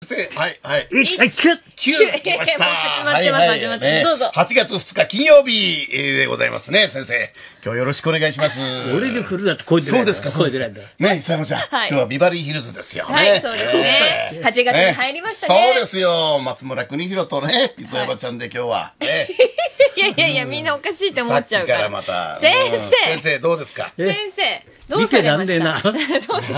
生、はいはい。 9 来ました。 始まってます、始まってます。どうぞ。 8月2日金曜日でございますね、先生。今日よろしくお願いします。 俺で振るなって声出ない。 そうですか、そうですか。ね、磯山ちゃん。今日はビバリーヒルズですよね。 はい、そうですね。8月に入りましたね。 そうですよ。松村邦洋とね、磯山ちゃんで今日は。 いや、みんなおかしいって思っちゃうから。 先生、どうですか？ 先生、どうされました？そうですよ。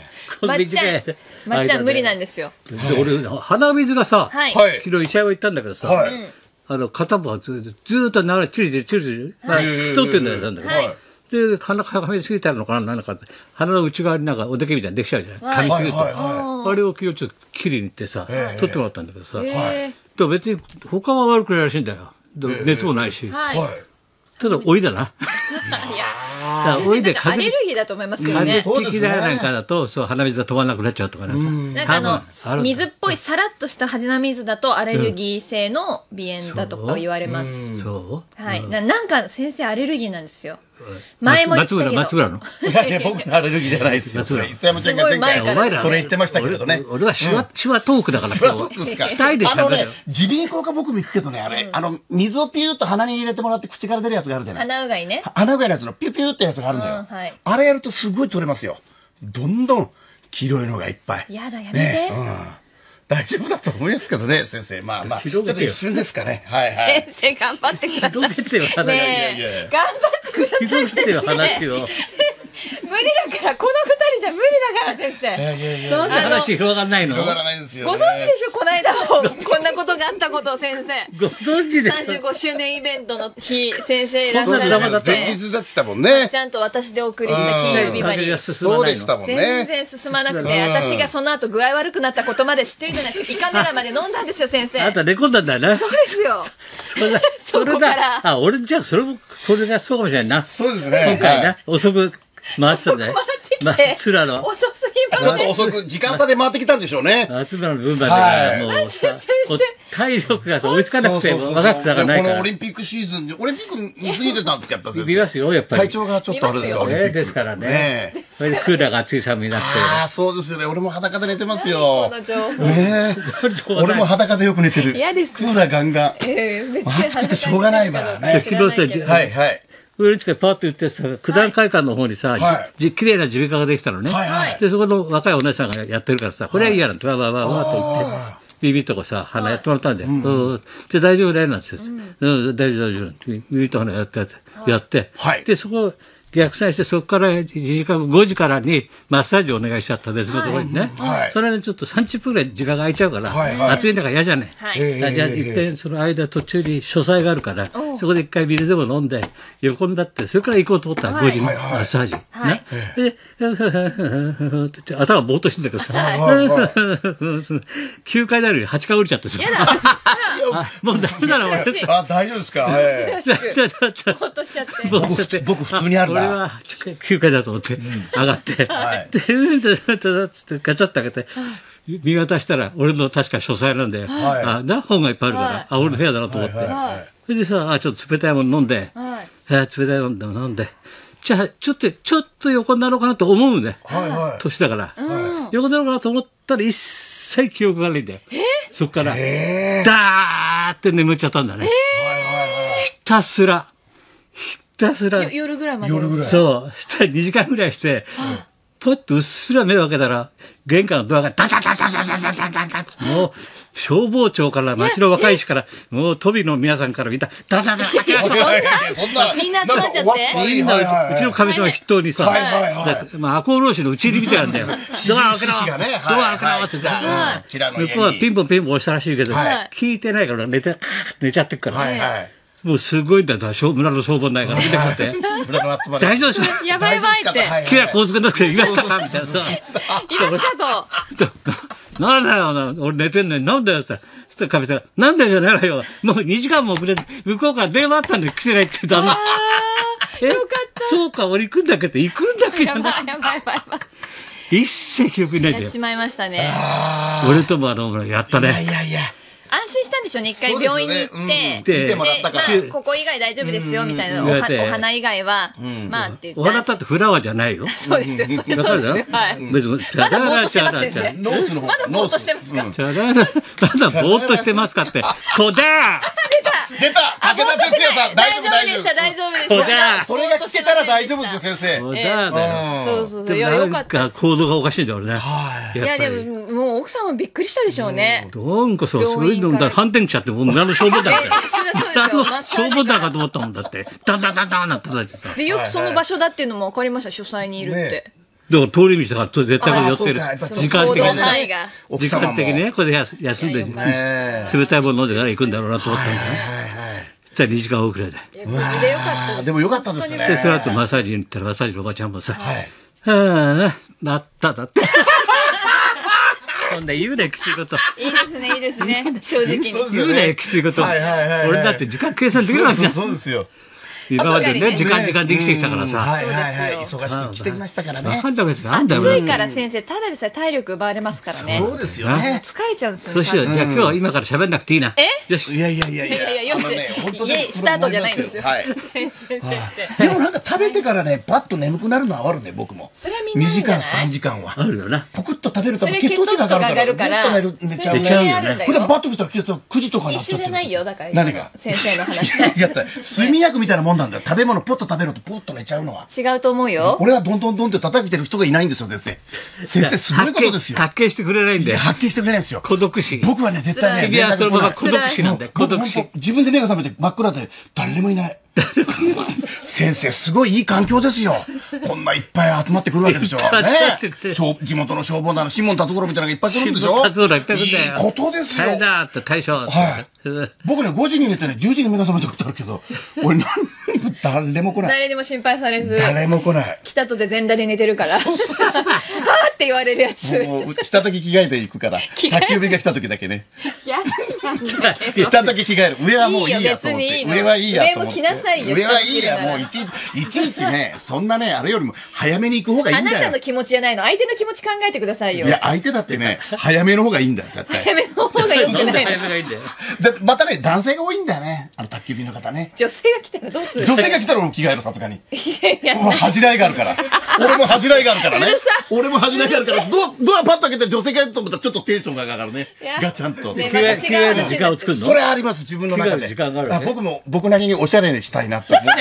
まっちゃん無理なんですよ。 俺、鼻水がさ、昨日医者は行ったんだけどさ、片方はずっと流れ、チリチリ、透き通ってんだよ、なんだけど。で、鼻かみすぎたのかな、なんか、鼻の内側になんかおでけみたいにできちゃうじゃない。噛みすぎると。あれを昨日ちょっと切りに行ってさ、取ってもらったんだけどさ、でも別に他は悪くないらしいんだよ。熱もないし。ただ、老いだな。 老いでアレルギーだと思いますけどね。 風邪的ななんかだと、そう、鼻水が止まらなくなっちゃうとかなんか水っぽいさらっとした鼻水だとアレルギー性の鼻炎だとか言われます。 そう。 はい。なんか先生アレルギーなんですよ。前も言ったけど。 松村の。 いや、僕のアレルギーじゃないですよ。磯山ちゃんが前回それ言ってましたけどね。 俺は手話トークだから。 手話トークですか。 二人で喋る。 耳鼻咽喉科僕も行くけどね、あれ。水をピューッと鼻に入れてもらって口から出るやつがあるじゃない。 鼻うがいね。 鼻うがいのやつのピュピューってやつがあるんだよ。あれやるとすごい取れますよ。どんどん黄色いのがいっぱい。 やだ、やめて。 大丈夫だと思いますけどね、先生。まあ、ちょっと一瞬ですかね。はいはい。 先生、頑張ってください。 広げてよ、話。 頑張ってください。 広げてよ、話を。 無理だから、この二人じゃ無理だから、先生。 そんな話広がらないの？ 広がらないんですよ。 ご存知でしょ、この間も。こんなことがあったことを、先生。 ご存知で。 35周年イベントの日、先生いらっしゃるんで。 前日だってたもんね。 ちゃんと私でお送りした金曜日バリー。 そうでしたもんね。 全然進まなくて、私がその後具合悪くなったことまで知ってるじゃないですか。胃カメラまで飲んだんですよ、先生。 あなた寝込んだんだよな。 そうですよ。 それだ。あ、俺じゃあそれも、これがそうかもしれないな。 そうですね。 今回な、遅く回ってたね。松村の。 遅すぎます。 ちょっと遅く、時間差で回ってきたんでしょうね。 松村の分までが、もうさ、体力が追いつかなくて、若くさがないから。 このオリンピックシーズンで、オリンピック見過ぎてたんですか、やっぱり。 見ますよ、やっぱり。 体調がちょっとあれですか、オリンピック。 ですからね。それでクーラーが暑い寒いなって。 ああ、そうですよね。俺も裸で寝てますよ。ねえ。俺も裸でよく寝てる。 嫌です。 クーラーガンガン。暑くてしょうがないわね。はいはい。 上の近くパーッと言ってさ、九段会館の方にさ、綺麗な耳鼻科ができたのね。で、そこの若いお姉さんがやってるからさ、これはいいやなんて、わーって言って、耳とかさ、鼻やってもらったんだよ。で、大丈夫だよなんて言って、大丈夫。耳と鼻やって、で、そこ、逆算して、そこから1時間後、5時からにマッサージをお願いしちゃった別のところにね。それでちょっと30分ぐらい時間が空いちゃうから、暑いんだから嫌じゃねえ。じゃあ一回その間途中に書斎があるから、そこで一回水でも飲んで、横になって、それから行こうと思ったら5時にマッサージ。で、頭ぼーっとしてんだけどさ、9階なのに8階降りちゃってさ。もうダメだな、俺。 あ、大丈夫ですか？ ぼーっとしちゃって。 僕普通にあるな。 俺は9階だと思って上がって、で、つってガチャッと開けて、見渡したら俺の確か書斎なんで、本がいっぱいあるから、俺の部屋だなと思って。それでさ、ちょっと冷たいもの飲んで、冷たいもの飲んで、じゃあ、ちょっと横になろうかなと思うね。年だから。横になろうかなと思ったら一切記憶がないんだよ。そっから、ダーって眠っちゃったんだね。ひたすら。 夜ぐらいまで。 そう。したら2時間ぐらいして、ぽっとうっすら目を開けたら、玄関のドアがダダダダダダダダダダって、もう、消防庁から町の若い衆から、もう飛びの皆さんから見た、ダダダダダダそんな、みんな集まっちゃって。 みんな、うちの神様筆頭にさ、赤穂浪士の打ち入りみたいなんだよ。ドア開けろドア開けろって向こうはピンポン押したらしいけど、聞いてないから寝ちゃってっから。もうすごいんだよ、村の消防内が見てくれて。大丈夫ですか？ やばいって。 木が交通の中で言いましたかみたいなさ。 言いますかと。なんだよ、俺寝てんのに、なんだよ、さ。そしたらかみさん、なんだよじゃないよ。もう2時間も遅れて、向こうから電話あったんで来てないって言ったの。 よかった。 そうか、俺行くんだけど、行くんだけじゃない。 やばい。 一切記憶にないんだよ。 やっちまいましたね。 俺ともやったね。 いや。 安心したんでしょうね、一回病院に行って。 見てもらったから。 ここ以外大丈夫ですよ、みたいな。お花以外は、まあって言って。 お花だってフラワーじゃないよ。 そうですよ、そうですよ。はい。まだぼーっとしてます、先生。 ノースの方。 まだぼーっとしてますか。 まだぼーっとしてますかって。こだ出た武田哲也さん、大丈夫大丈夫。 大丈夫でした。 それが聞けたら大丈夫ですよ、先生。 そう。 いや、よかった。行動がおかしいんだよね。 いや、でも、もう奥さんもびっくりしたでしょうね。 なんかさ、すごいのだ、反転来ちゃって、もう何の消防団か。消防団かと思ったもんだって。ダンダンダンダンなってたじゃん。 で、よくその場所だっていうのも分かりました、書斎にいるって。 だから通り道だから絶対これ寄ってる。時間的にね。時間的にね、これで休んで、冷たいもの飲んでから行くんだろうなと思ったんだね。さあ2時間遅れで。 でもよかったですね。 で、その後マッサージに行ったらマッサージのおばちゃんもさ、はあ、なっただって。そんな言うね、きついこと。 いいですね、いいですね。正直に。 言うね、きついこと。俺だって時間計算できるわけじゃん。 そうですよ。 今までね、時間で生きてきたからさ。 忙しくしてきましたからね。 暑いから先生、ただでさえ体力奪われますからね。 そうですよね。 疲れちゃうんですよ。 そうしよう。じゃあ今日は今から喋んなくていいな。 よし。 いや、 本当にスタートじゃないんですよ。 でもなんか食べてからね、パッと眠くなるのはあるね、僕も。 それはみんな 2時間、3時間は。 あるよな。 ポクッと食べると血糖値が上がるから、ぐっと寝ちゃうね。これバッと見たら9時とかになっちゃって。 一緒じゃないよ、だから。 何が先生の話。 睡眠薬みたいなもんなんだよ。食べ物ポッと食べるとポッと寝ちゃうのは。 違うと思うよ。 俺はどんどんって叩いてる人がいないんですよ、先生。先生、すごいことですよ。 発見してくれないんだよ。 発見してくれないんですよ。 孤独死。 僕はね、絶対ね、 君はそのまま孤独死なんだよ。孤独死。 自分で目が覚めて真っ暗で誰もいない。先生、すごいいい環境ですよ。こんないっぱい集まってくるわけでしょ。地元の消防団のシモン達五郎みたいなのがいっぱい来るんでしょ。いいことですよ。 大だって大将。 僕ね、5時に寝てね、10時に目が覚めたことあるけど、俺何にも誰も来ない。 誰にも心配されず。 誰も来ない。 来たとで全裸で寝てるから。はぁって言われるやつ。 もう、来た時着替えていくから。宅急便が来た時だけね。来た時着替える。上はもういいやと思って。上はいいやと思って。 上も着なさいよ。 上はいいや、もういちいちね、そんなね、あれよりも早めに行く方がいいんだよ。 あなたの気持ちじゃないの。相手の気持ち考えてくださいよ。 いや、相手だってね、早めの方がいいんだよ。 早めの方がいいんじゃないの。 またね、男性が多いんだよね。宅急便の方ね。 女性が来たらどうする？ 女性が来たら俺着替える、さすがに。もう恥じらいがあるから。俺も恥じらいがあるからね。俺も恥じらいがあるから、ドアパッと開けて女性がいると思ったらちょっとテンションが上がるね。ガチャンと。 着替える時間を作るの？ それあります、自分の中で。僕なりにおしゃれにしたいなって思う。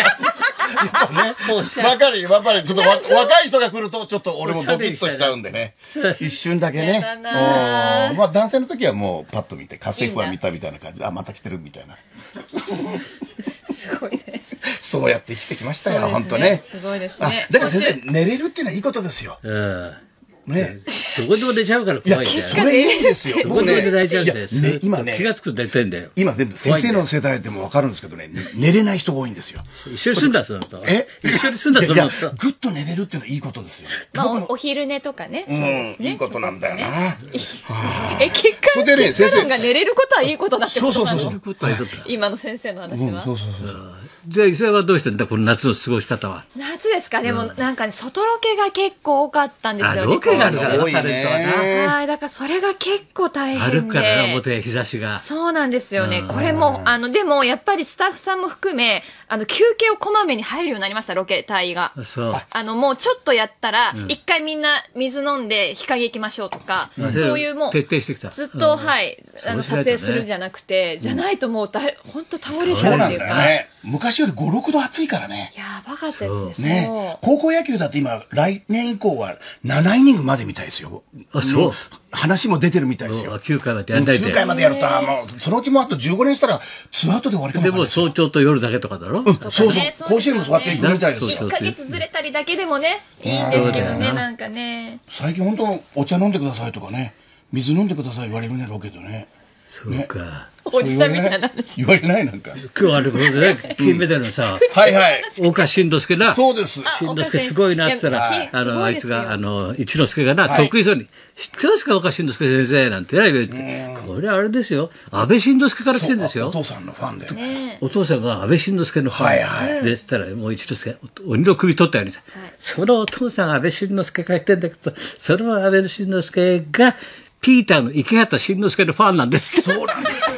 わかる、ちょっと若い人が来るとちょっと俺もドキッとしちゃうんでね。一瞬だけね。まあ男性の時はもうパッと見て、家政婦は見たみたいな感じで、あ、また来てるみたいな。 すごいね。 そうやって生きてきましたよ、本当ね。 すごいですね。 だから先生、寝れるっていうのはいいことですよ。ね。 どこでも寝ちゃうから怖いんだよ。 それいいですよ。 どこでも寝ちゃうんだよ。 今ね、 気がつくと寝てんだよ。 今全部先生の世代でも分かるんですけどね、寝れない人が多いんですよ。 一緒に住んだその人。一緒に住んだその人。 ぐっと寝れるっていうのはいいことですよ。 お昼寝とかね。 いいことなんだよな。 血管が寝れることはいいことだってことなの？今の先生の話は。 じゃあ伊勢はどうしてんだこの夏の過ごし方は？ 夏ですか？でもなんかね、外ロケが結構多かったんですよね。 ロケがあるから多いね。 はい、だからそれが結構大変で。 あるからね、表日差しが。 そうなんですよね。これもでもやっぱりスタッフさんも含め休憩をこまめに入るようになりました、ロケ隊が。 そう。 もうちょっとやったら一回みんな水飲んで日陰行きましょうとか、そういうもう徹底してきた。 ずっと撮影するんじゃなくて、じゃないともう本当倒れちゃうっていうか。 そうなんだよね。昔より5、6度暑いからね。 やばかったですね。 高校野球だって今、来年以降は7イニングまでみたいですよ。 そう。 話も出てるみたいですよ。 9回までやんないで。 9回までやると、もう、そのうちもあと15年したら、2アウトで終わりかもしれない。 でも早朝と夜だけとかだろ？ そう。甲子園もそうやっていくみたいですよ。 1ヶ月ずれたりだけでもね、いいんですけどね、なんかね。 最近本当お茶飲んでくださいとかね、水飲んでください言われるね、ロケでね。 そうか。 おじさんみたいな話。 言われないなんか。 今日あることでね、金メダルのさ、 はいはい。 岡慎之助な。 そうです。 慎之助すごいなって言ったら、あいつが、一之輔がな、得意そうに、知ってますか岡慎之助先生なんて言われて、これあれですよ、安倍晋之助から来てるんですよ。 お父さんのファンで。 お父さんが安倍晋之助のファンで、したら、もう一之輔、鬼の首取ったようにさ、そのお父さん安倍晋之助から来てんだけど、その安倍晋之助が、ピーターの池畑慎之介のファンなんです。 そうなんです。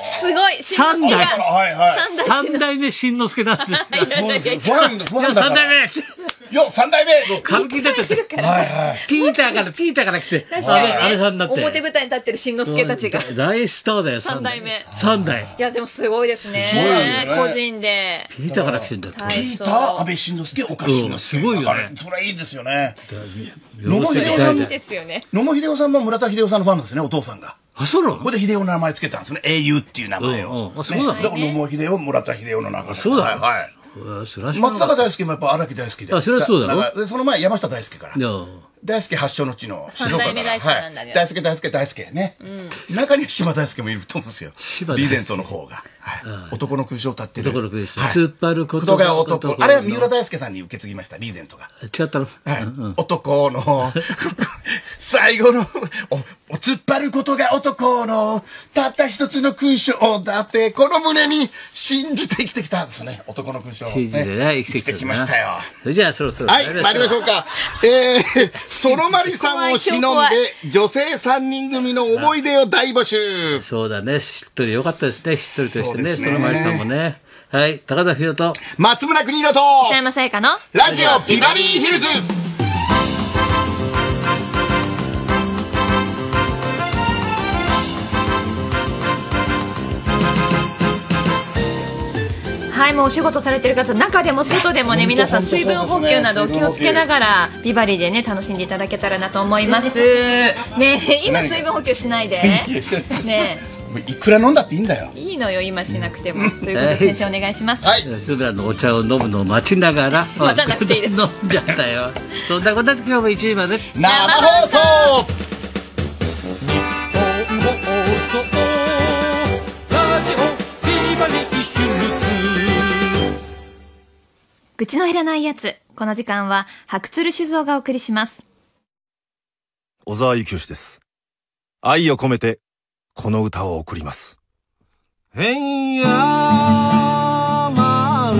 すごい。 三代。 はいはい。 三代目しんのすけなんです。 そうですよ。ファンだから。 三代目。 よ、三代目。 歌舞伎出てて。 はいはい。 ピーターから来て。 確かにね。 安倍さんになって。 表舞台に立ってるしんのすけたちが。 大スターだよ、 三代目。 三代。 いや、でもすごいですね。個人で。 ピーターから来てんだって。 ピーター、安倍晋之助、岡慎之助。 すごいよね。 それいいですよね。 野茂英雄さんですよね。 野茂英雄さんも村田秀夫さんのファンですね、お父さんが。 あ、そうなの？ ここで秀夫の名前つけたんですね。英雄っていう名前を。 あ、そうなの？ だから野茂英雄、村田秀夫の中で。 そうだ。 はいはい。松坂大輔もやっぱ荒木大輔で。 あ、それはそうだろ。 その前山下大輔から。大輔発祥の地の静岡から。 大輔ね。中に島大輔もいると思うんですよ。リーデントの方が。男の勲章を立ってる。 男の勲章。スーパールことが男。あれは三浦大輔さんに受け継ぎました、リーデントが。 違ったの？ 男の、最後の、突っ張ることが男の、たった一つの勲章だって、この胸に信じて生きてきたんですね。男の勲章。 信じてね、 生きてきましたよ。 それじゃあそろそろ。 はい、参りましょうか。そのまりさんを忍んで、女性3人組の思い出を大募集。 そうだね、しっとりよかったですね、しっとりとしてね、そのまりさんもね。はい、高田博と松村邦洋と石山さやかのラジオビバリーヒルズ。 はい、もうお仕事されてる方、中でも外でもね、皆さん水分補給など気をつけながらビバリーでね楽しんでいただけたらなと思います。ね、今水分補給しないで。ね。 いくら飲んだっていいんだよ。 いいのよ、今しなくても。ということで先生お願いします。 はい。 スブラのお茶を飲むのを待ちながら。 待たなくていいです。 飲んじゃったよ。そんなことで今日も1時まで生放送。 愚痴の減らないやつ。この時間は白鶴酒造がお送りします。 小沢幸義です。愛を込めてこの歌を送ります。えんやまる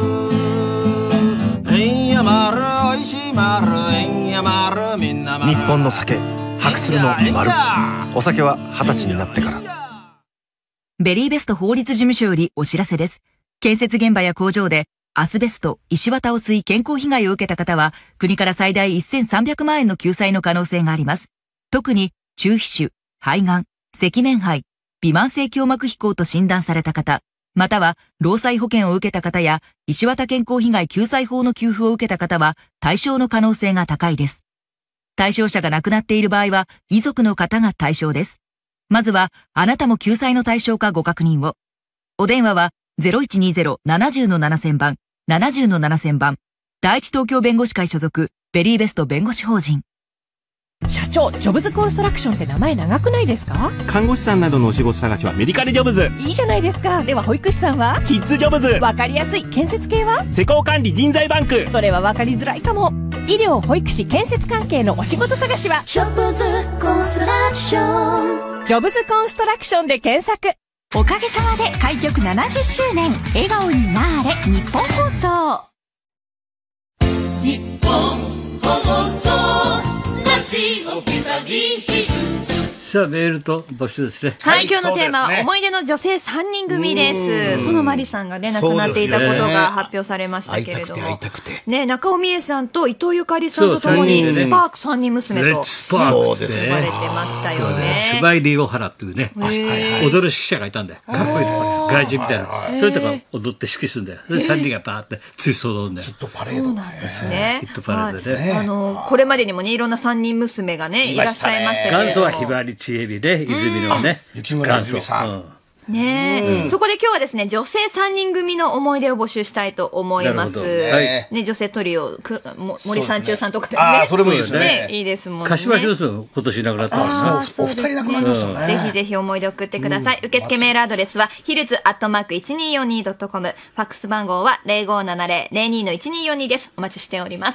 えんやまるおいしいまるえんやまるみんなまる。日本の酒白鶴のまる。お酒は20歳になってから。 ベリーベスト法律事務所よりお知らせです。建設現場や工場でアスベスト、石綿を吸い健康被害を受けた方は、国から最大1300万円の救済の可能性があります。特に、中皮腫、肺がん、赤面肺、微慢性胸膜飛行と診断された方、または、労災保険を受けた方や、石綿健康被害救済法の給付を受けた方は、対象の可能性が高いです。対象者が亡くなっている場合は、遺族の方が対象です。まずは、あなたも救済の対象かご確認を。お電話は、0120-70-7000番。70-7000番。第一東京弁護士会所属、ベリーベスト弁護士法人。 社長、ジョブズコンストラクションって名前長くないですか？ 看護師さんなどのお仕事探しはメディカルジョブズ。 いいじゃないですか。では保育士さんは？ キッズジョブズ。 わかりやすい。建設系は？ 施工管理人材バンク。 それはわかりづらいかも。医療、保育士、建設関係のお仕事探しは？ ジョブズコンストラクション。 ジョブズコンストラクションで検索。 おかげさまで開局70周年。笑顔になーれ、日本放送。 日本放送ラジオビバリーヒルズ。 さあ、メールと募集ですね。 はい、今日のテーマは思い出の女性3人組です。園まりさんがね、亡くなっていたことが発表されましたけれども。ね、中尾美恵さんと伊藤ゆかりさんとともに、スパーク3人娘と、 生まれてましたよね。 スマイリーオハラっていうね、踊る指揮者がいたんだよ。かっこいいと外人みたいな。それとか踊って指揮するんだよ。それ3人がバーって追走踊るんだよ。 ヒットパレード。 そうなんですね。 ヒットパレードで。 これまでにもね、いろんな3人娘がね、いらっしゃいましたけれども。 元祖はひばりちえみで、泉のね。 雪村泉さん。 ねえ、そこで今日はですね、女性3人組の思い出を募集したいと思います。ね、女性トリオ、森三中さんとかですね。 ああ、それもいいですね。 いいですもんね。 柏木娘も今年亡くなったんですよ。お二人亡くなりましたね。 ぜひぜひ思い出送ってください。受付メールアドレスは、ヒルズ@1242.com。ファックス番号は 0570-02-1242 です。お待ちしております。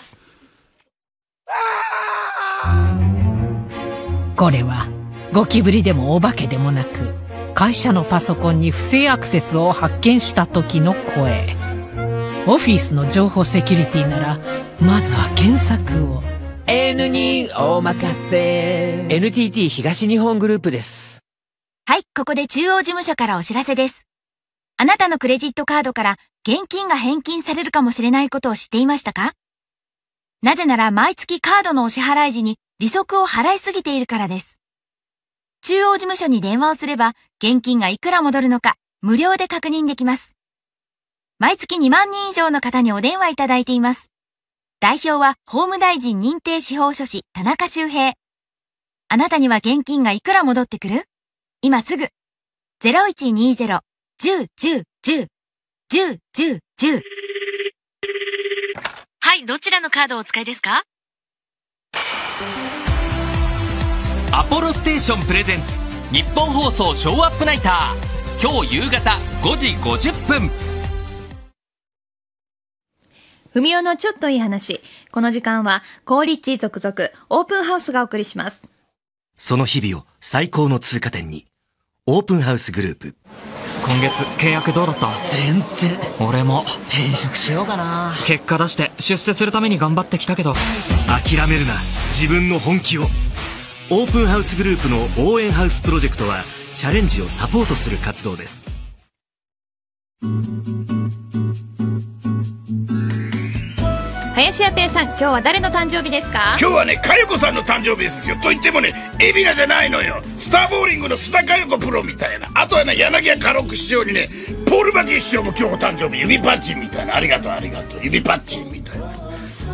これは、ゴキブリでもお化けでもなく、会社のパソコンに不正アクセスを発見した時の声。オフィスの情報セキュリティなら、まずは検索を。 N にお任せ。NTT 東日本グループです。 はい、ここで中央事務所からお知らせです。あなたのクレジットカードから現金が返金されるかもしれないことを知っていましたか？なぜなら毎月カードのお支払い時に利息を払いすぎているからです。中央事務所に電話をすれば現金がいくら戻るのか無料で確認できます。毎月2万人以上の方にお電話いただいています。代表は法務大臣認定司法書士田中修平。あなたには現金がいくら戻ってくる？今すぐ 0120-10-10-10-10-10-10 はい、どちらのカードをお使いですか？ アポロステーションプレゼンツ日本放送ショーアップナイター、今日夕方5時50分。 ふみおのちょっといい話。この時間は高立地続々オープンハウスがお送りします。 その日々を最高の通過点に、オープンハウスグループ。 今月契約どうだった？ 全然。 俺も転職しようかな。 結果出して出世するために頑張ってきたけど。 諦めるな、自分の本気を。オープンハウスグループの応援ハウスプロジェクトはチャレンジをサポートする活動です。 林家ペイさん、今日は誰の誕生日ですか？ 今日はね、佳代子さんの誕生日ですよ。と言ってもね、海老名じゃないのよ。スターボーリングの須田佳代子プロみたいな。あとはね、柳家家禄師匠にね、ポール・バキ師匠も今日お誕生日。指パッチンみたいな。ありがとうありがとう。指パッチンみたいな。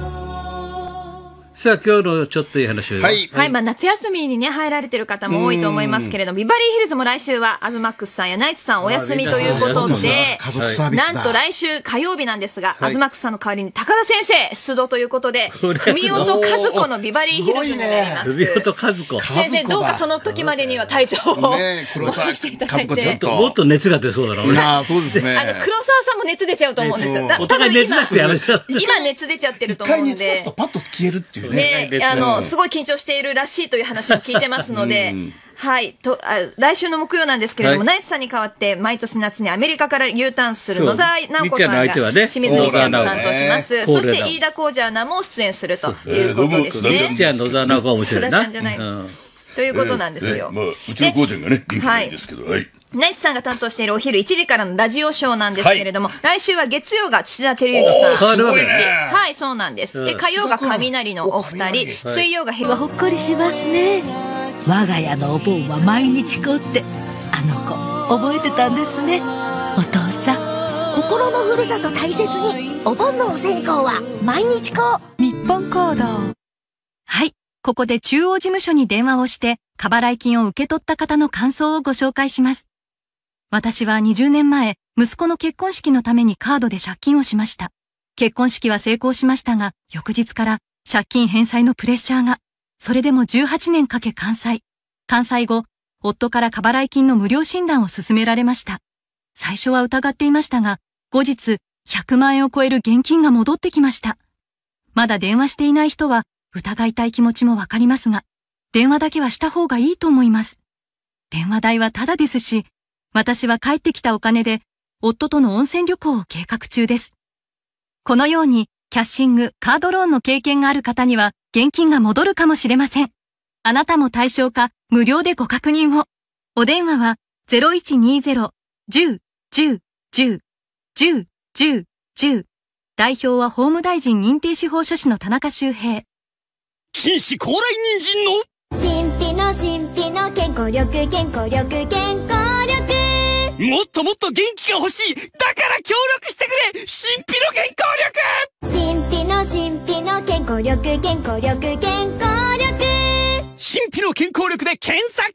さあ、今日のちょっといい話を。 はい。はい、まあ夏休みにね、入られてる方も多いと思いますけれども、ビバリーヒルズも来週はアズマックスさんやナイツさんお休みということで、なんと来週火曜日なんですが、アズマックスさんの代わりに高田先生出動ということで、文雄と和子のビバリーヒルズになります。 文雄と和子。 先生、どうかその時までには体調を戻していただいて。 もっと熱が出そうだろうね。 そうですね。 黒沢さんも熱出ちゃうと思うんですよ。 お互い熱出してやる人。 今熱出ちゃってると思うんで。 一回熱出すとパッと消えるっていうね。 すごい緊張しているらしいという話も聞いてますので、はい、来週の木曜なんですけれども、ナイツさんに代わって毎年夏にアメリカから U ターンする野沢直子さんが清水美ちゃんと担当します。そして飯田浩二アナも出演するということですね。 じゃあ野沢直子は面白いな。 ということなんですよ。 うちのこうちゃんがね、元気ないんですけど、はい。 ナイツさんが担当しているお昼1時からのラジオショーなんですけれども、来週は月曜が土田照之さん。はい、そうなんです。で、火曜が雷のお二人、水曜がはほっこりしますね。我が家のお盆は毎日子って、あの子、覚えてたんですね。お父さん。 心のふるさと大切に、お盆のお線香は毎日子。 日本行動。はい、ここで中央事務所に電話をして、過払い金を受け取った方の感想をご紹介します。私は20年前、息子の結婚式のためにカードで借金をしました。結婚式は成功しましたが、翌日から借金返済のプレッシャーが、それでも18年かけ完済。完済後、夫から過払い金の無料診断を勧められました。最初は疑っていましたが、後日、100万円を超える現金が戻ってきました。まだ電話していない人は、疑いたい気持ちもわかりますが、電話だけはした方がいいと思います。電話代はタダですし、私は帰ってきたお金で、夫との温泉旅行を計画中です。このように、キャッシング、カードローンの経験がある方には、現金が戻るかもしれません。あなたも対象か、無料でご確認を。お電話は、0120-10-10-10-10-10。代表は法務大臣認定司法書士の田中修平。 禁止高麗人参の神秘の健康力健康力健康力。 もっともっと元気が欲しい。だから協力してくれ。神秘の健康力。 神秘の健康力健康力健康力。 神秘の健康力で検索。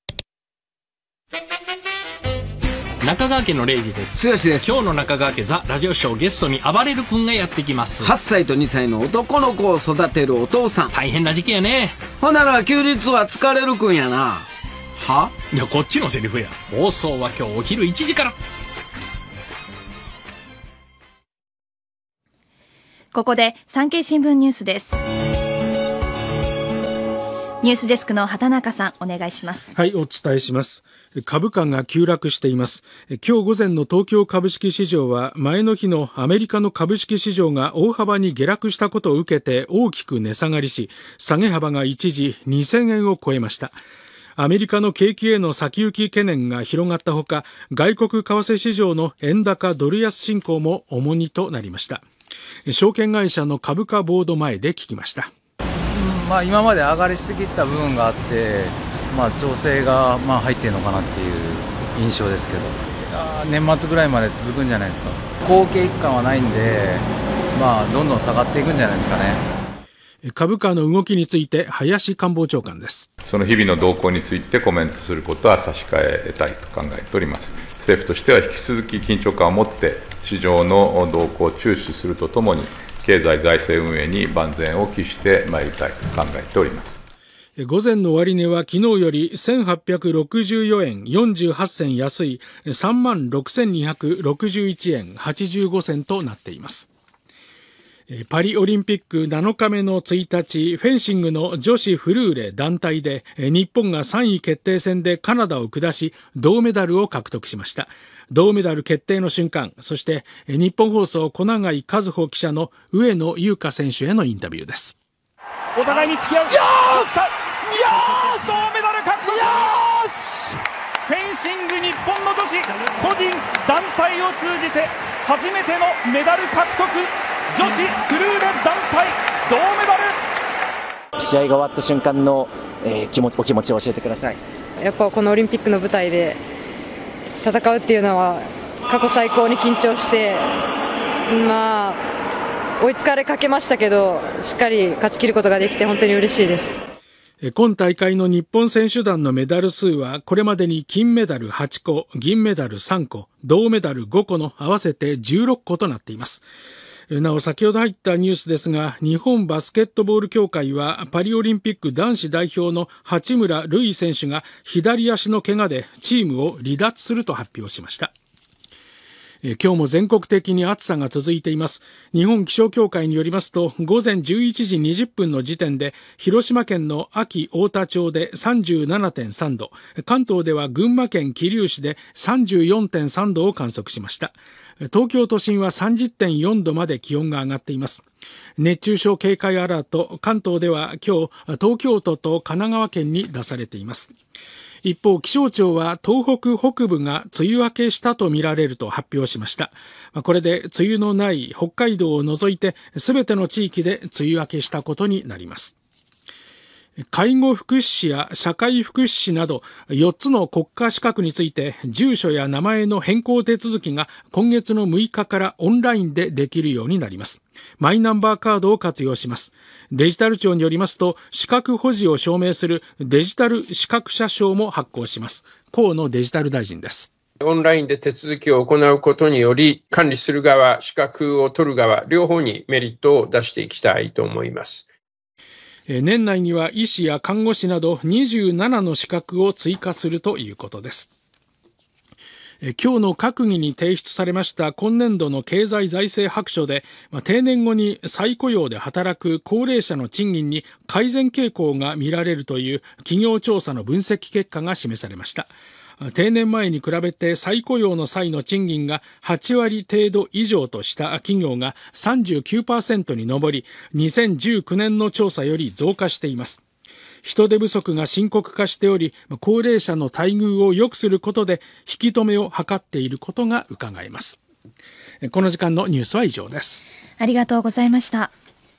中川家の礼二です。 剛です。 今日の中川家ザ・ラジオショー、ゲストに暴れる君がやってきます。 8歳と2歳の男の子を育てるお父さん。 大変な時期やね。 ほなら休日は疲れる君やな。 いや、こっちのセリフや。放送は今日お昼1時から。 ここで産経新聞ニュースです。ニュースデスクの畑中さん、お願いします。 はい、お伝えします。株価が急落しています。今日午前の東京株式市場は前の日のアメリカの株式市場が大幅に下落したことを受けて大きく値下がりし、下げ幅が一時2000円を超えました。 アメリカの景気への先行き懸念が広がったほか、外国為替市場の円高ドル安進行も重荷となりました。証券会社の株価ボード前で聞きました。 今まで上がりすぎた部分があって、調整が入っているのかなっていう印象ですけど、年末ぐらいまで続くんじゃないですか。好景気感はないんで、どんどん下がっていくんじゃないですかね。 株価の動きについて林官房長官です。 その日々の動向についてコメントすることは差し控えたいと考えております。政府としては引き続き緊張感を持って市場の動向を注視するとともに、経済財政運営に万全を期してまいりたいと考えております。 午前の終値は昨日より1864円48銭安い 36,261 円85銭となっています。パリオリンピック7日目の1日、フェンシングの女子フルーレ団体で日本が3位決定戦でカナダを下し銅メダルを獲得しました。銅メダル決定の瞬間、そして日本放送小永井和穂記者の上野優香選手へのインタビューです。 お互いに突き合う。銅メダル獲得。フェンシング日本の女子個人団体を通じて初めてのメダル獲得。女子フルーレ団体銅メダル。 試合が終わった瞬間の、お気持ちを教えてください。 やっぱこのオリンピックの舞台で戦うっていうのは過去最高に緊張して、追いつかれかけましたけど、しっかり勝ち切ることができて本当に嬉しいです。 今大会の日本選手団のメダル数はこれまでに金メダル8個、銀メダル3個、銅メダル5個の合わせて16個となっています。なお、先ほど入ったニュースですが、日本バスケットボール協会はパリオリンピック男子代表の八村塁選手が左足の怪我でチームを離脱すると発表しました。今日も全国的に暑さが続いています。日本気象協会によりますと、午前11時20分の時点で広島県の安芸太田町で 37.3 度、関東では群馬県桐生市で 34.3 度を観測しました。東京都心は 30.4 度まで気温が上がっています。熱中症警戒アラート、関東では今日東京都と神奈川県に出されています。一方、気象庁は東北北部が梅雨明けしたとみられると発表しました。これで梅雨のない北海道を除いて全ての地域で梅雨明けしたことになります。介護福祉士や社会福祉士など4つの国家資格について住所や名前の変更手続きが今月の6日からオンラインでできるようになります。マイナンバーカードを活用します。デジタル庁によりますと、資格保持を証明するデジタル資格者証も発行します。河野デジタル大臣です。 オンラインで手続きを行うことにより、管理する側、資格を取る側、両方にメリットを出していきたいと思います。 年内には医師や看護師など27の資格を追加するということです。今日の閣議に提出されました今年度の経済財政白書で、定年後に再雇用で働く高齢者の賃金に改善傾向が見られるという企業調査の分析結果が示されました。定年前に比べて再雇用の際の賃金が8割程度以上とした企業が 39% に上り、2019年の調査より増加しています。人手不足が深刻化しており、高齢者の待遇を良くすることで引き止めを図っていることが伺えます。この時間のニュースは以上です。 ありがとうございました。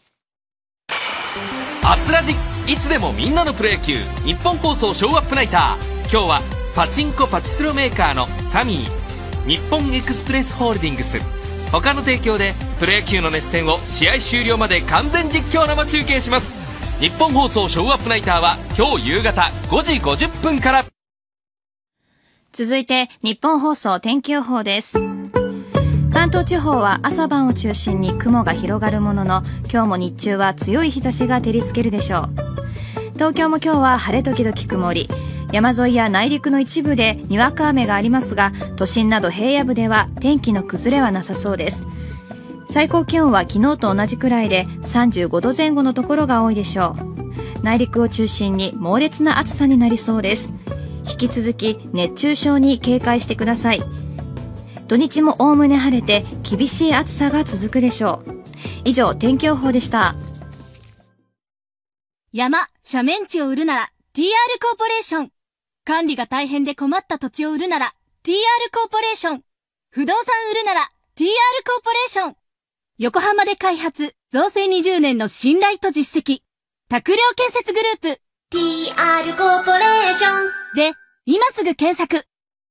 アツラジ、いつでもみんなのプロ野球、日本放送ショーアップナイター。今日はパチンコパチスロメーカーのサミー、日本エクスプレスホールディングス他の提供でプロ野球の熱戦を試合終了まで完全実況生中継します。日本放送ショーアップナイターは今日夕方5時50分から。 続いて日本放送天気予報です。関東地方は朝晩を中心に雲が広がるものの、今日も日中は強い日差しが照りつけるでしょう。東京も今日は晴れ時々曇り、山沿いや内陸の一部でにわか雨がありますが、都心など平野部では天気の崩れはなさそうです。最高気温は昨日と同じくらいで35度前後のところが多いでしょう。内陸を中心に猛烈な暑さになりそうです。引き続き熱中症に警戒してください。土日もおおむね晴れて厳しい暑さが続くでしょう。以上、天気予報でした。 山、斜面地を売るなら TR コーポレーション。 管理が大変で困った土地を売るなら TR コーポレーション。不動産売るなら TR コーポレーション。横浜で開発、造成20年の信頼と実績。拓良建設グループ。 TR コーポレーションで、今すぐ検索。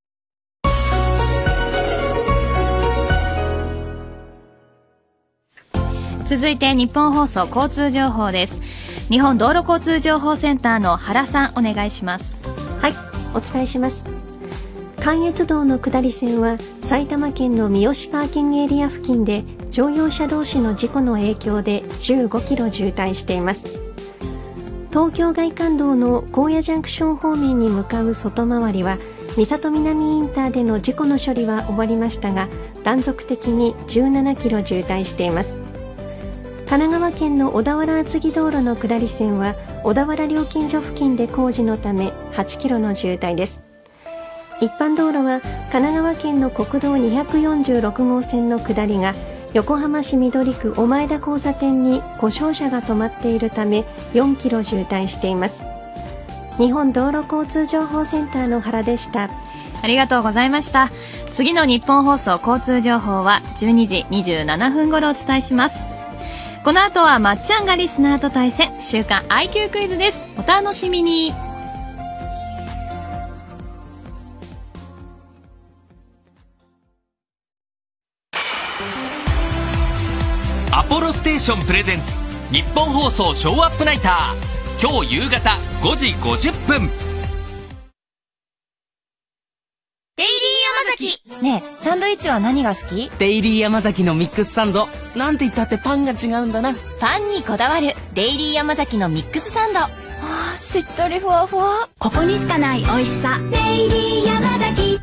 続いて日本放送交通情報です。日本道路交通情報センターの原さん、お願いします。 はい、お伝えします。関越道の下り線は埼玉県の三芳パーキングエリア付近で乗用車同士の事故の影響で15キロ渋滞しています。東京外環道の高野ジャンクション方面に向かう外回りは三郷南インターでの事故の処理は終わりましたが、断続的に17キロ渋滞しています。神奈川県の小田原厚木道路の下り線は小田原料金所付近で工事のため8キロの渋滞です。一般道路は神奈川県の国道246号線の下りが横浜市緑区御前田交差点に故障車が止まっているため4キロ渋滞しています。日本道路交通情報センターの原でした。 ありがとうございました。次の日本放送交通情報は12時27分頃お伝えします。この後はまっちゃんがリスナーと対戦、週刊 IQ クイズです。お楽しみに。 アポロステーションプレゼンツ日本放送ショーアップナイター、今日夕方5時50分。 デイリー山崎。ねえ、サンドイッチは何が好き？ デイリー山崎のミックスサンド。なんて言ったってパンが違うんだな。 パンにこだわるデイリー山崎のミックスサンド。しっとりふわふわ。 ここにしかない美味しさ。 デイリー山崎。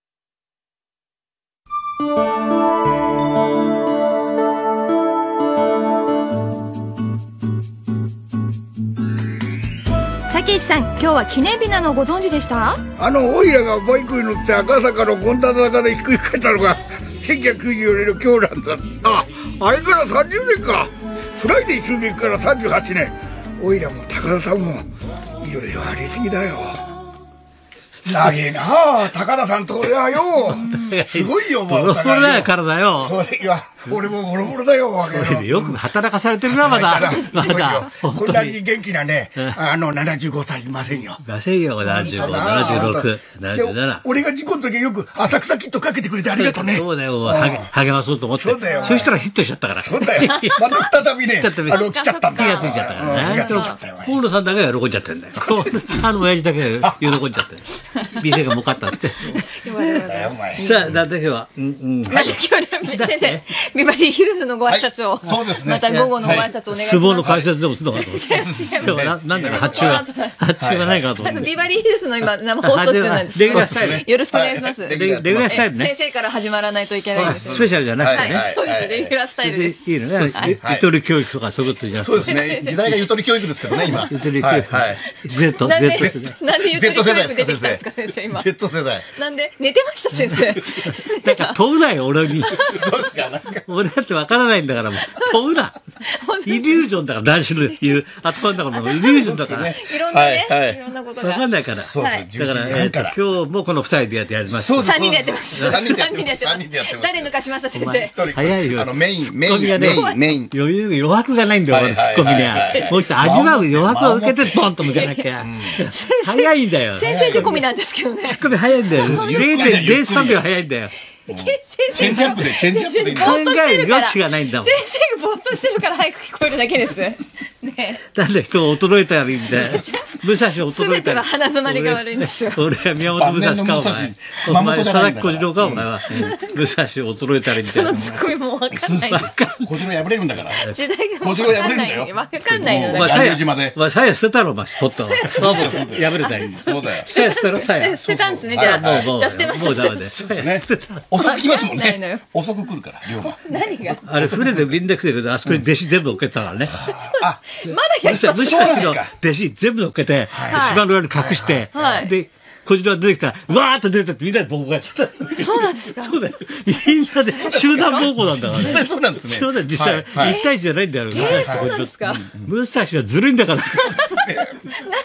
たけしさん、今日は記念日なのご存知でした？ オイラがバイクに乗って赤坂の権田坂でひっくり返ったのが1994年の今日なんだ。あれから30年か。フライデー襲撃から38年。オイラも高田さんもいろいろありすぎだよ。長えなあ、高田さんと俺はよ。すごいよ、 ボロボロだよ、体よ。 俺もボロボロだよ、 よく働かされてるな、まだ。 こんなに元気なね、75歳いませんよ。 いませんよ、75、76、77。 俺が事故の時よく浅草キッドかけてくれてありがとうね。 そうだよ、励まそうと思って。そうしたらヒットしちゃったから。 そうだよ。また再びね、来ちゃったんだ。 気がついちゃったからね。河野さんだけが喜んじゃってんだよ。親父だけが喜んじゃってる。店が儲かったって。さあ、なんで今日は。 先生、ビバリーヒルズのご挨拶を。そうですね。また午後のご挨拶お願いします。 相撲の解説でもするのかと思って。今日はなんだか発注はないかと思って。 ビバリーヒルズの今生放送中なんです。 レギュラースタイル。 よろしくお願いします。 レギュラースタイルね。 先生から始まらないといけないんです。 スペシャルじゃなくてね。 そうです。レギュラースタイルです。 いいのね。ゆとり教育とかそういうことじゃなくて。 そうですね。時代がゆとり教育ですけどね、今。 ゆとり教育。Z なんでゆとり教育出てきたんですか、先生今。 Z 世代。 なんで寝てました、先生。 なんか飛ぶなよ、俺に。俺だってわからないんだから、飛ぶな。イリュージョンだから、男子の言う、頭の中のイリュージョンだから。 いろんなね、いろんなことが。 わかんないから。だから、今日もこの2人でやります。 3人でやってます。3人でやってます。誰抜かしました、先生。 早いよ。 メイン。 余白がないんだよ、ツッコミには。もう一度味わう余白を受けて、ポンと向けなきゃ。早いんだよ。 先生仕込みなんですけどね。 ツッコミ早いんだよ。0.03 秒早いんだよ。 チェンジアップでぼーっとしてるから。 余地がないんだもん。 先生がぼーっとしてるから早く聞こえるだけです。ね。 なんで人が衰えたらいいんだよ。武蔵衰えたら。 すべては鼻詰まりが悪いんですよ。 俺は宮本武蔵か、お前。お前、佐々木小次郎か、お前は。武蔵衰えたらいいんだよ。 そのツッコミもわかんないです。 小次郎破れるんだから。 時代が小次郎破れるんだよ。 わかんないの。 お前、さや捨てたろ、お前、ポット。破れたらいいんだ。 そうだよ。 さや捨てろ、さや。 捨てたんですね、じゃあ。じゃあ捨てました。 もうダメで。 遅く来ますもんね。遅く来るから、龍馬。 何があれ、船でみんな来てるけど、あそこに弟子全部置けたからね。 まだやります。 武蔵の弟子全部乗っけて、島の裏に隠して、で、小次郎が出てきたら、わーっと出てってみんなで暴行やっちゃった。 そうなんですか？ そうだよ。みんなで集団暴行なんだからね。 実際そうなんですね。 そうだよ、実際。1対1じゃないんだよ。 そうなんですか？ 武蔵はずるいんだから。 何の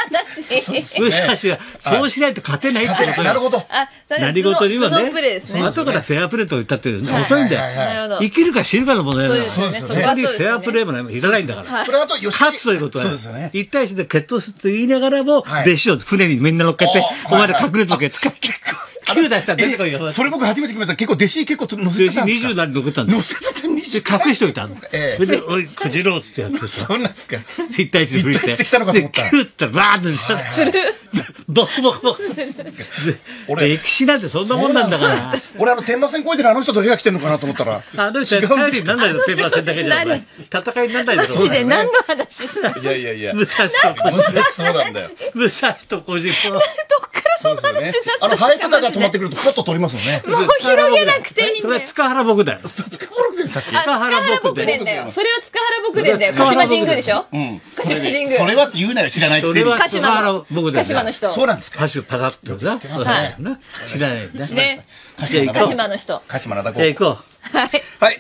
武蔵はそうしないと勝てないってことよ。 なるほど。 何事にもね。後からフェアプレーと言ったって遅いんだよ。生きるか死ぬかの問題だよ。そこにフェアプレーもいらないんだから。勝つということは一対一で決闘すると言いながらも弟子を船にみんな乗っけてお前ら隠れとけって。9出したら出てこいよ。 それ僕初めて聞きました。結構弟子結構乗せてたんですか。 20何乗せたんだ。 乗せてた隠しといたの。それで、おい、くじろうっつってやってさ。 そうなんですか。 1対1で振りして。 で、キューってバーってする。ボコボコ。歴史なんてそんなもんなんだから。 俺天馬戦超えてるあの人だけが来てんのかなと思ったら。 あの人は頼りになんないの、天馬戦だけじゃない。戦いになんないでしょ。 マジで何の話さ。 いや。 武蔵そうなんだよ。 武蔵と小島。 どっからそんな話になったハエとかが止まってくるとポッと取りますよね。 もう広げなくていいんだよ。 それは塚原牧だよ。 塚原牧伝さっき。 塚原牧伝だよ。それは塚原牧伝だよ。鹿島神宮でしょ。鹿島神宮。 それはって言うなよ、知らないって。 鹿島の人。 そうなんですか。 歌手パカッとな。知らないよね。 鹿島の人。 鹿島灘行こう。 はい、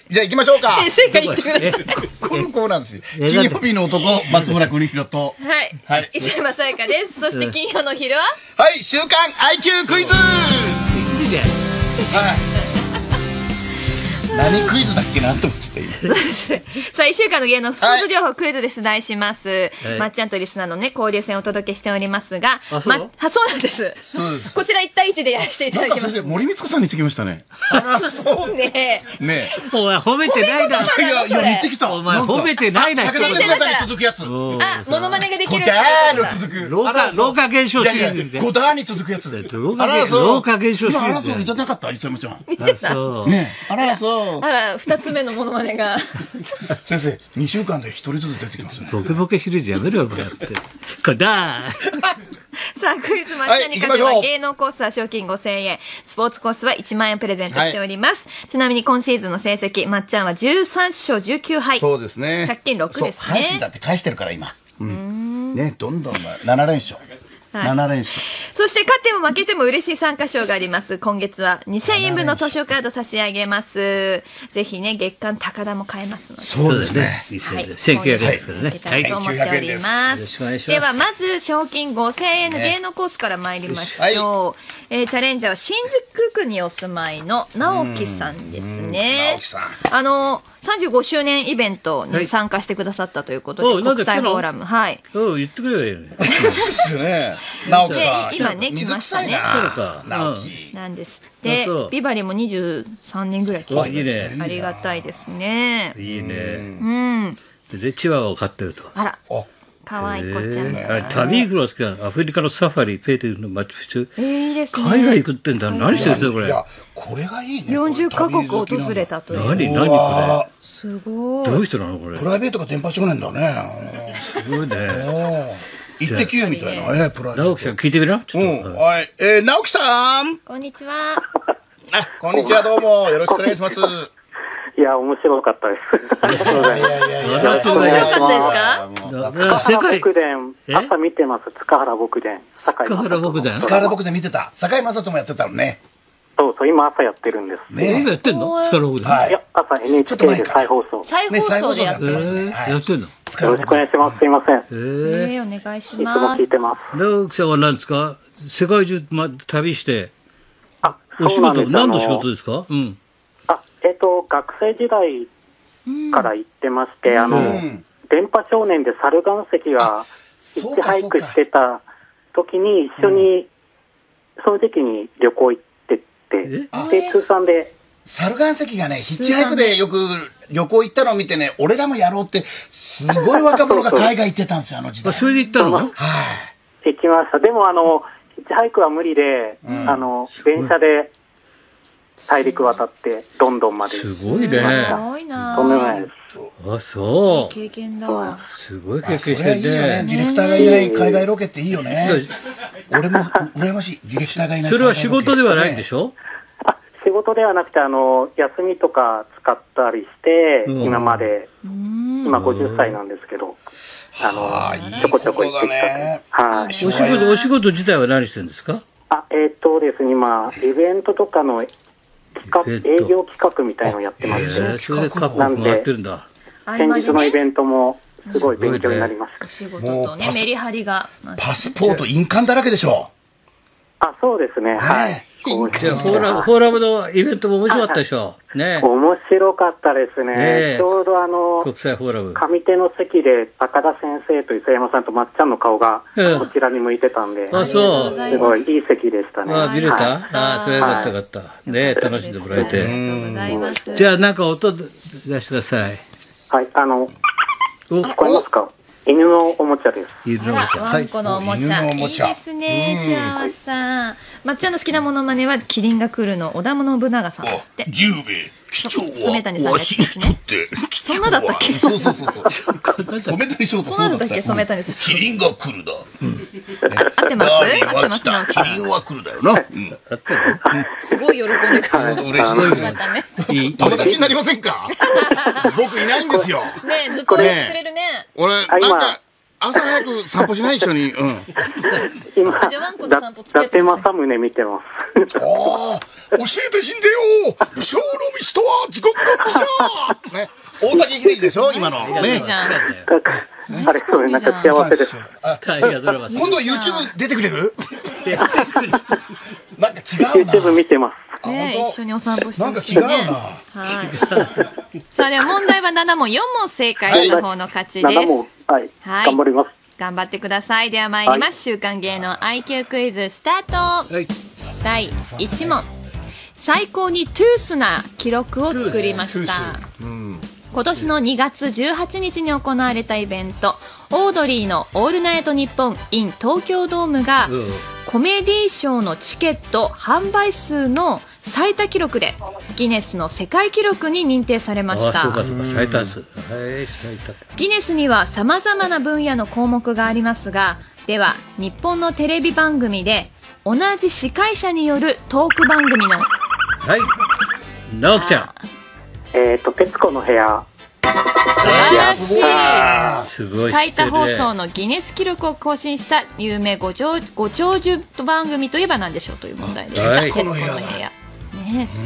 じゃあ行きましょうか。 先生が言ってくれた。 このコーナーですよ。金曜日の男、松村邦弘と。 はい。磯山さやかです。そして金曜の昼ははい、週刊 IQ クイズいいじゃん。 はい。何クイズだっけなと思ってさあ1週間の芸能スポーツ情報クイズで出題します。まっちゃんとリスナーのね交流戦をお届けしておりますが、そうなんです。こちら1対1でやらせていただきます。 森光子さんに言ってきましたね。 そうね。 ねお前褒めてないな。 いや言ってきた。 お前褒めてないな。 武田鉄矢さんに続くやつ。 あ、モノマネができる。 ゴダーの続く。 老化現象シリーズみたいな。 ゴダーに続くやつで。 老化現象シリーズ。 今争いいたなかった磯山ちゃん。 言ってた。 ね。あら 2つ目のモノマネが。 先生2週間で1人ずつ出てきますね。 ボケボケシリーズやめろよこれって。ゴダー。 さあクイズマッチャに勝てば芸能コースは賞金5000円、スポーツコースは1万円プレゼントしております。ちなみに今シーズンの成績、まっちゃんは13勝19敗。 そうですね。 借金6ですね。 阪神だって返してるから今。ね、どんどん7連勝。7連勝。 そして勝っても負けても嬉しい参加賞があります。今月は2000円分の図書カード差し上げます。ぜひね月間高田も買えますので。 そうですね。 1900円ですからね。 はい、と思っております。ではまず賞金5000円の芸能コースから参りましょう。チャレンジャーは新宿区にお住まいの直樹さんですね。 直樹さん。 35周年イベントに参加してくださったということで、国際フォーラム。はい。 言ってくれよね。 ですね。直樹さん。 今ね、来ましたね。 直樹。 なんですって。ビバリも23年ぐらい来てる。ありがたいですね。 いいね。で、チワワを飼ってると。 あら。可愛い子ちゃん。 旅行くの好きなアフリカのサファリ、ペルーのマチュピチュ。 いいですね。 海外行くってんだ。何してるんですかこれ。 いや、これがいいね。 40カ国訪れたという。 何これ。 すごい。 どういう人なのこれ。 プライベートが電波少年だね。 すごいね。 イッテ Q みたいなね、プライベート。 直樹さん聞いてみな。 はい。直樹さん。 こんにちは。 こんにちは、どうも。よろしくお願いします。 いや、面白かったです。ありがとうございます。 面白かったですか？ 世界。 牧伝、朝見てます。塚原牧伝。 塚原牧伝。 塚原牧伝見てた。堺雅人もやってたのね。 そう、今朝やってるんです。 ね、今やってんの？塚原牧伝。 いや、朝 NHK で再放送。 再放送でやってますね。 やってんの？ よろしくお願いします。すいません。 お願いします。 いつも聞いてます。 直樹さんは何ですか？世界中旅して。お仕事、何の仕事ですか？ 学生時代から行ってまして、電波少年で猿岩石がヒッチハイクしてた時に一緒に、その時期に旅行行ってって、で、通算で。 猿岩石がね、ヒッチハイクでよく旅行行ったのを見てね、俺らもやろうって、すごい若者が海外行ってたんですよ、あの時代。 それで行ったの？はい。 行きました。でもヒッチハイクは無理で、電車で大陸渡ってロンドンまで。 すごいね。 すごいな。 とんでもないです。 あ、そう。 経験だ。 すごい経験してるね。 ディレクターがいない海外ロケっていいよね。俺も羨ましい。ディレクターがいない。 それは仕事ではないんでしょ？ 仕事ではなくて休みとか使ったりして今まで今50歳なんですけどちょこちょこ行ってきた。 お仕事自体は何してるんですか？ ですね、今イベントとかの営業企画みたいのをやってまして、 それで各国回ってるんだ。 先日のイベントもすごい勉強になりました。 仕事とね、メリハリが。 パスポート印鑑だらけでしょ。 あ、そうですね。はい。 フォーラムのイベントも面白かったでしょ。ね。 面白かったですね。ちょうど国際フォーラム。 上手の席で高田先生と磯山さんとまっちゃんの顔がこちらに向いてたんで、 あ、そう。 すごいいい席でしたね。 あ、見れた？あ、それよかったよかった。ね、楽しんでもらえて。ありがとうございます。じゃあなんか音出してください。 はい、聞こえますか？犬のおもちゃです。 犬のおもちゃ。 ワンコのおもちゃ。いいですね。じゃあさ、まっちゃんの好きなモノマネはキリンが来るの織田信長さんですって。 十兵衛、機長はわしにとって。 そんなだったっけ？ そう。染谷翔太そうだったっけ？染谷さん。 キリンが来るだ。 合ってます？合ってます？ キリンは来るだよな。 すごい喜んでくれる。 嬉しい。友達になりませんか？僕いないんですよ。 ね、ずっと言ってくれるね。 俺なんか朝早く散歩しない一緒に。 今、 じゃあワンコの散歩つけ伊達政宗見てます。 教えて死んでよ。小の道とは地獄の道だ。 ね、大竹秀樹でしょ今の。ね。 あれ、それなんか幸せです。 今度は YouTube 出てくれる？なんか違うな。 YouTube 見てます。 ね、一緒にお散歩してほしいね。なんか違うな。 はい。さあでは問題は7問、4問正解した方の勝ちです。 7問、はい。頑張ります。 頑張ってください。では参ります。週刊芸能 IQ クイズスタート。第1問。最高にトゥースな記録を作りました。今年の2月18日に行われたイベント、オードリーのオールナイトニッポン in 東京ドームが、コメディショーのチケット販売数の最多記録でギネスの世界記録に認定されました。 最多数。 ギネスにはさまざまな分野の項目がありますが、では日本のテレビ番組で同じ司会者によるトーク番組の、 はい、直樹ちゃん。 徹子の部屋。 素晴らしい。 すごい。 最多放送のギネス記録を更新した有名ご長寿番組といえば何でしょうという問題です。徹子の部屋。ね、そう。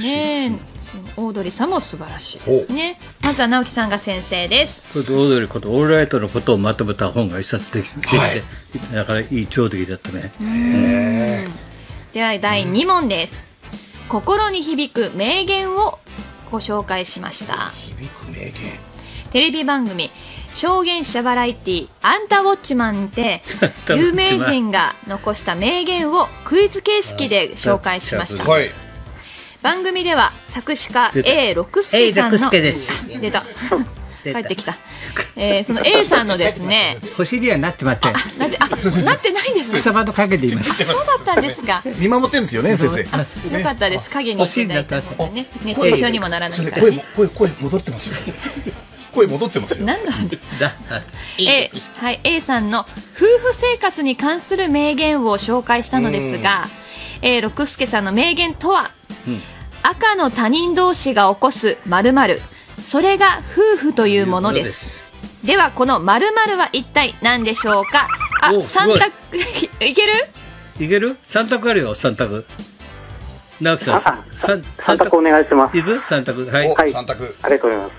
ね、オードリーさんも素晴らしいですね。まずは直樹さんが先生です。 オードリーことオールライトのことをまとめた本が一冊できて、だからいい超的だったね。 では第2問です。心に響く名言をご紹介しました。 響く名言。 テレビ番組証言者バラエティアンタウォッチマンで有名人が残した名言をクイズ形式で紹介しました。番組では作詞家 A 六輔さんの出た帰ってきた、その A さんのですね、 星にはなってまって、 なってないんです。 草場の陰でいます。 そうだったんですか。 見守ってるんですよね、先生。 よかったです。影にいただいたのでね、熱中症にもならないからね。 声戻ってますよ。声戻ってますよ。 なんだ。はい、A さんの夫婦生活に関する名言を紹介したのですが、A 六輔さんの名言とは、赤の他人同士が起こす〇〇、それが夫婦というものです。ではこの〇〇は一体何でしょうか。あ、3択いける？ いける？3択あるよ。3択。直樹さん、 3択お願いします。 いく？3択。はい。 3択。ありがとうございます。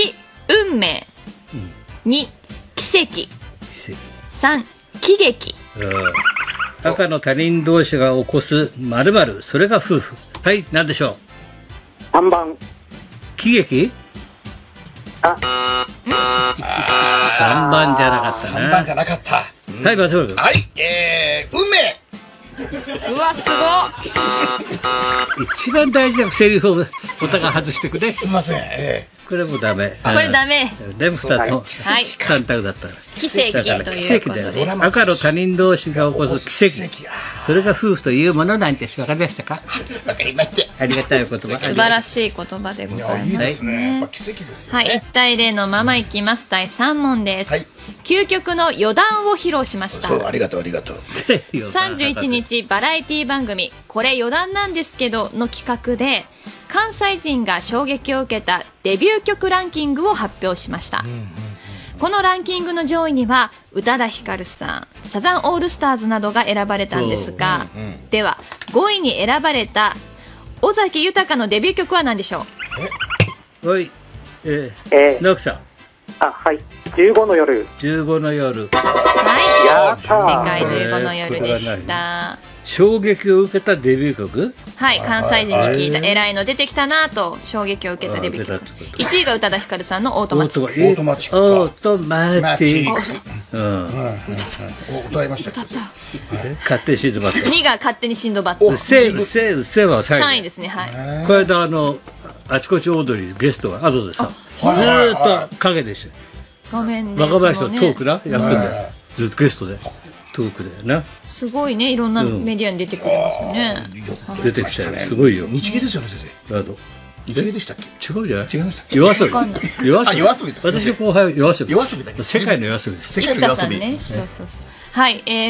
1、運命。2、奇跡。3、喜劇。 赤の他人同士が起こす〇〇、それが夫婦。はい、何でしょう？3番。 喜劇？3番じゃなかったな。 3番じゃなかった。 はい、松原君。 はい、運命。 うわ、すごい。一番大事なセリフをお互い外してくれ。 すみません。 これもダメ。 これダメ。 でも2つ3択だった。 奇跡ということです。 赤の他人同士が起こす奇跡。それが夫婦というものなんて分かりましたか？ わかりました。 ありがたい言葉。 素晴らしい言葉でございます。 いいですね。やっぱ奇跡ですよね。 はい、1対0のままいきます。第3問です。究極の余談を披露しました。 そう、ありがとうありがとう。 31日バラエティ番組これ余談なんですけどの企画で、関西人が衝撃を受けたデビュー曲ランキングを発表しました。このランキングの上位には宇多田ヒカルさん、サザンオールスターズなどが選ばれたんですが、では5位に選ばれた尾崎豊のデビュー曲は何でしょう？ はい、直樹さん。 はい。15の夜。 15の夜。 はい。正解、15の夜でした。 衝撃を受けたデビュー曲。 はい、関西人に聞いた偉いの出てきたなと衝撃を受けたデビュー曲。1位が宇多田ヒカルさんのオートマチック。 オートマチック。 オートマチック。歌いました。 勝手にシンドバッド。 2が勝手にシンドバッド。 うっせは3 位ですね。はい。 これであちこちオードリーゲストが後でさ、ずーっと影でした。 画面で。 若林のトークなやってんだよ。ずっとゲストで。トークでな。 すごいね、いろんなメディアに出てくれますね。 出てきたよ、すごいよ。 日芸ですよね、先生。日芸でしたっけ？ 違うじゃない？ 違いましたっけ？ 夜遊び。 夜遊びです。 私の後輩は夜遊び。 夜遊びだけ。 世界の夜遊びです。 世界の夜遊び。 そうそうそう。はい、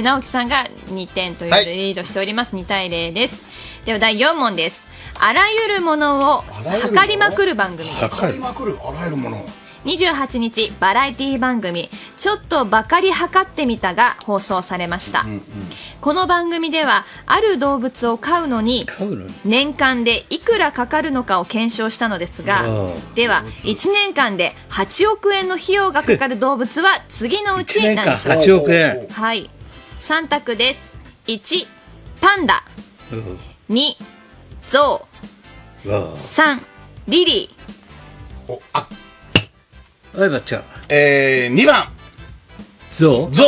直樹さんが2点ということでリードしております。2対0です。では第4問です。あらゆるものを測りまくる番組です。 測りまくるあらゆるもの。 28日バラエティ番組「ちょっとばかり測ってみた」が放送されました。この番組ではある動物を飼うのに年間でいくらかかるのかを検証したのですが、では1年間で8億円の費用がかかる動物は次のうち何でしょう？ 8億円。 はい、3択です。1パンダ、2ゾウ、3リリー。 はい、ばっちゃん。 2番。 ゾウ。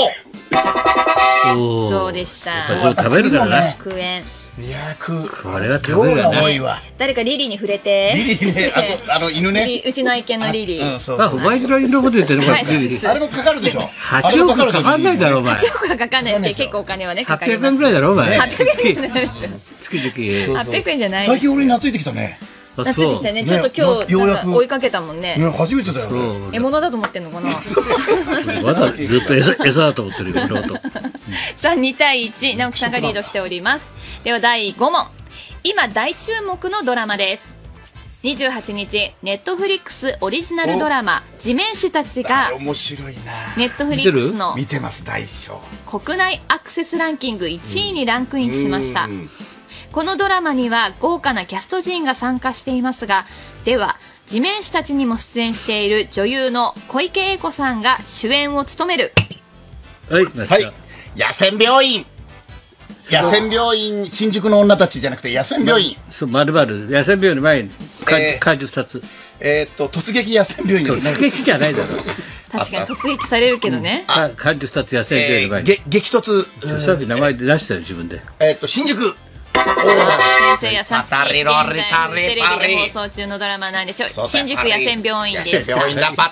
ゾウでした。 ゾウ食べるからね。 100円。 これは食べるよね。 誰かリリーに触れて。 リリーね、犬ね。 うちの愛犬のリリー。 あ、お前の犬のこと言ってるのか。 あれもかかるでしょ。 8億かかんないだろ、お前。 8億はかかんないですけど、結構お金はね、かかります。 800円ぐらいだろ、お前。 800円じゃないですよ。 月々。 800円じゃない。 最近俺に懐いてきたね。 懐いてきたね。ちょっと今日なんか追いかけたもんね。 初めてだよ。 獲物だと思ってんのかな。 まだずっと餌だと思ってるよ。 さあ2対1、直樹さんがリードしております。では第5問。今大注目のドラマです。28日ネットフリックスオリジナルドラマ地面師たちが面白いな。 ネットフリックスの見てます大賞国内アクセスランキング1位にランクインしました。このドラマには豪華なキャスト陣が参加していますが、では地面師たちにも出演している女優の小池栄子さんが主演を務める。 はい、 野戦病院。野戦病院、新宿の女たちじゃなくて野戦病院。 そう、まるまる野戦病院の前に漢字2つ。 突撃野戦病院。 突撃じゃないだろ。 確かに突撃されるけどね。 漢字2つ野戦病院の前に。 激突。 さっき名前出したよ自分で。 新宿。 先生優しい。現在テレビで放送中のドラマなんでしょう。新宿野戦病院でした。さあ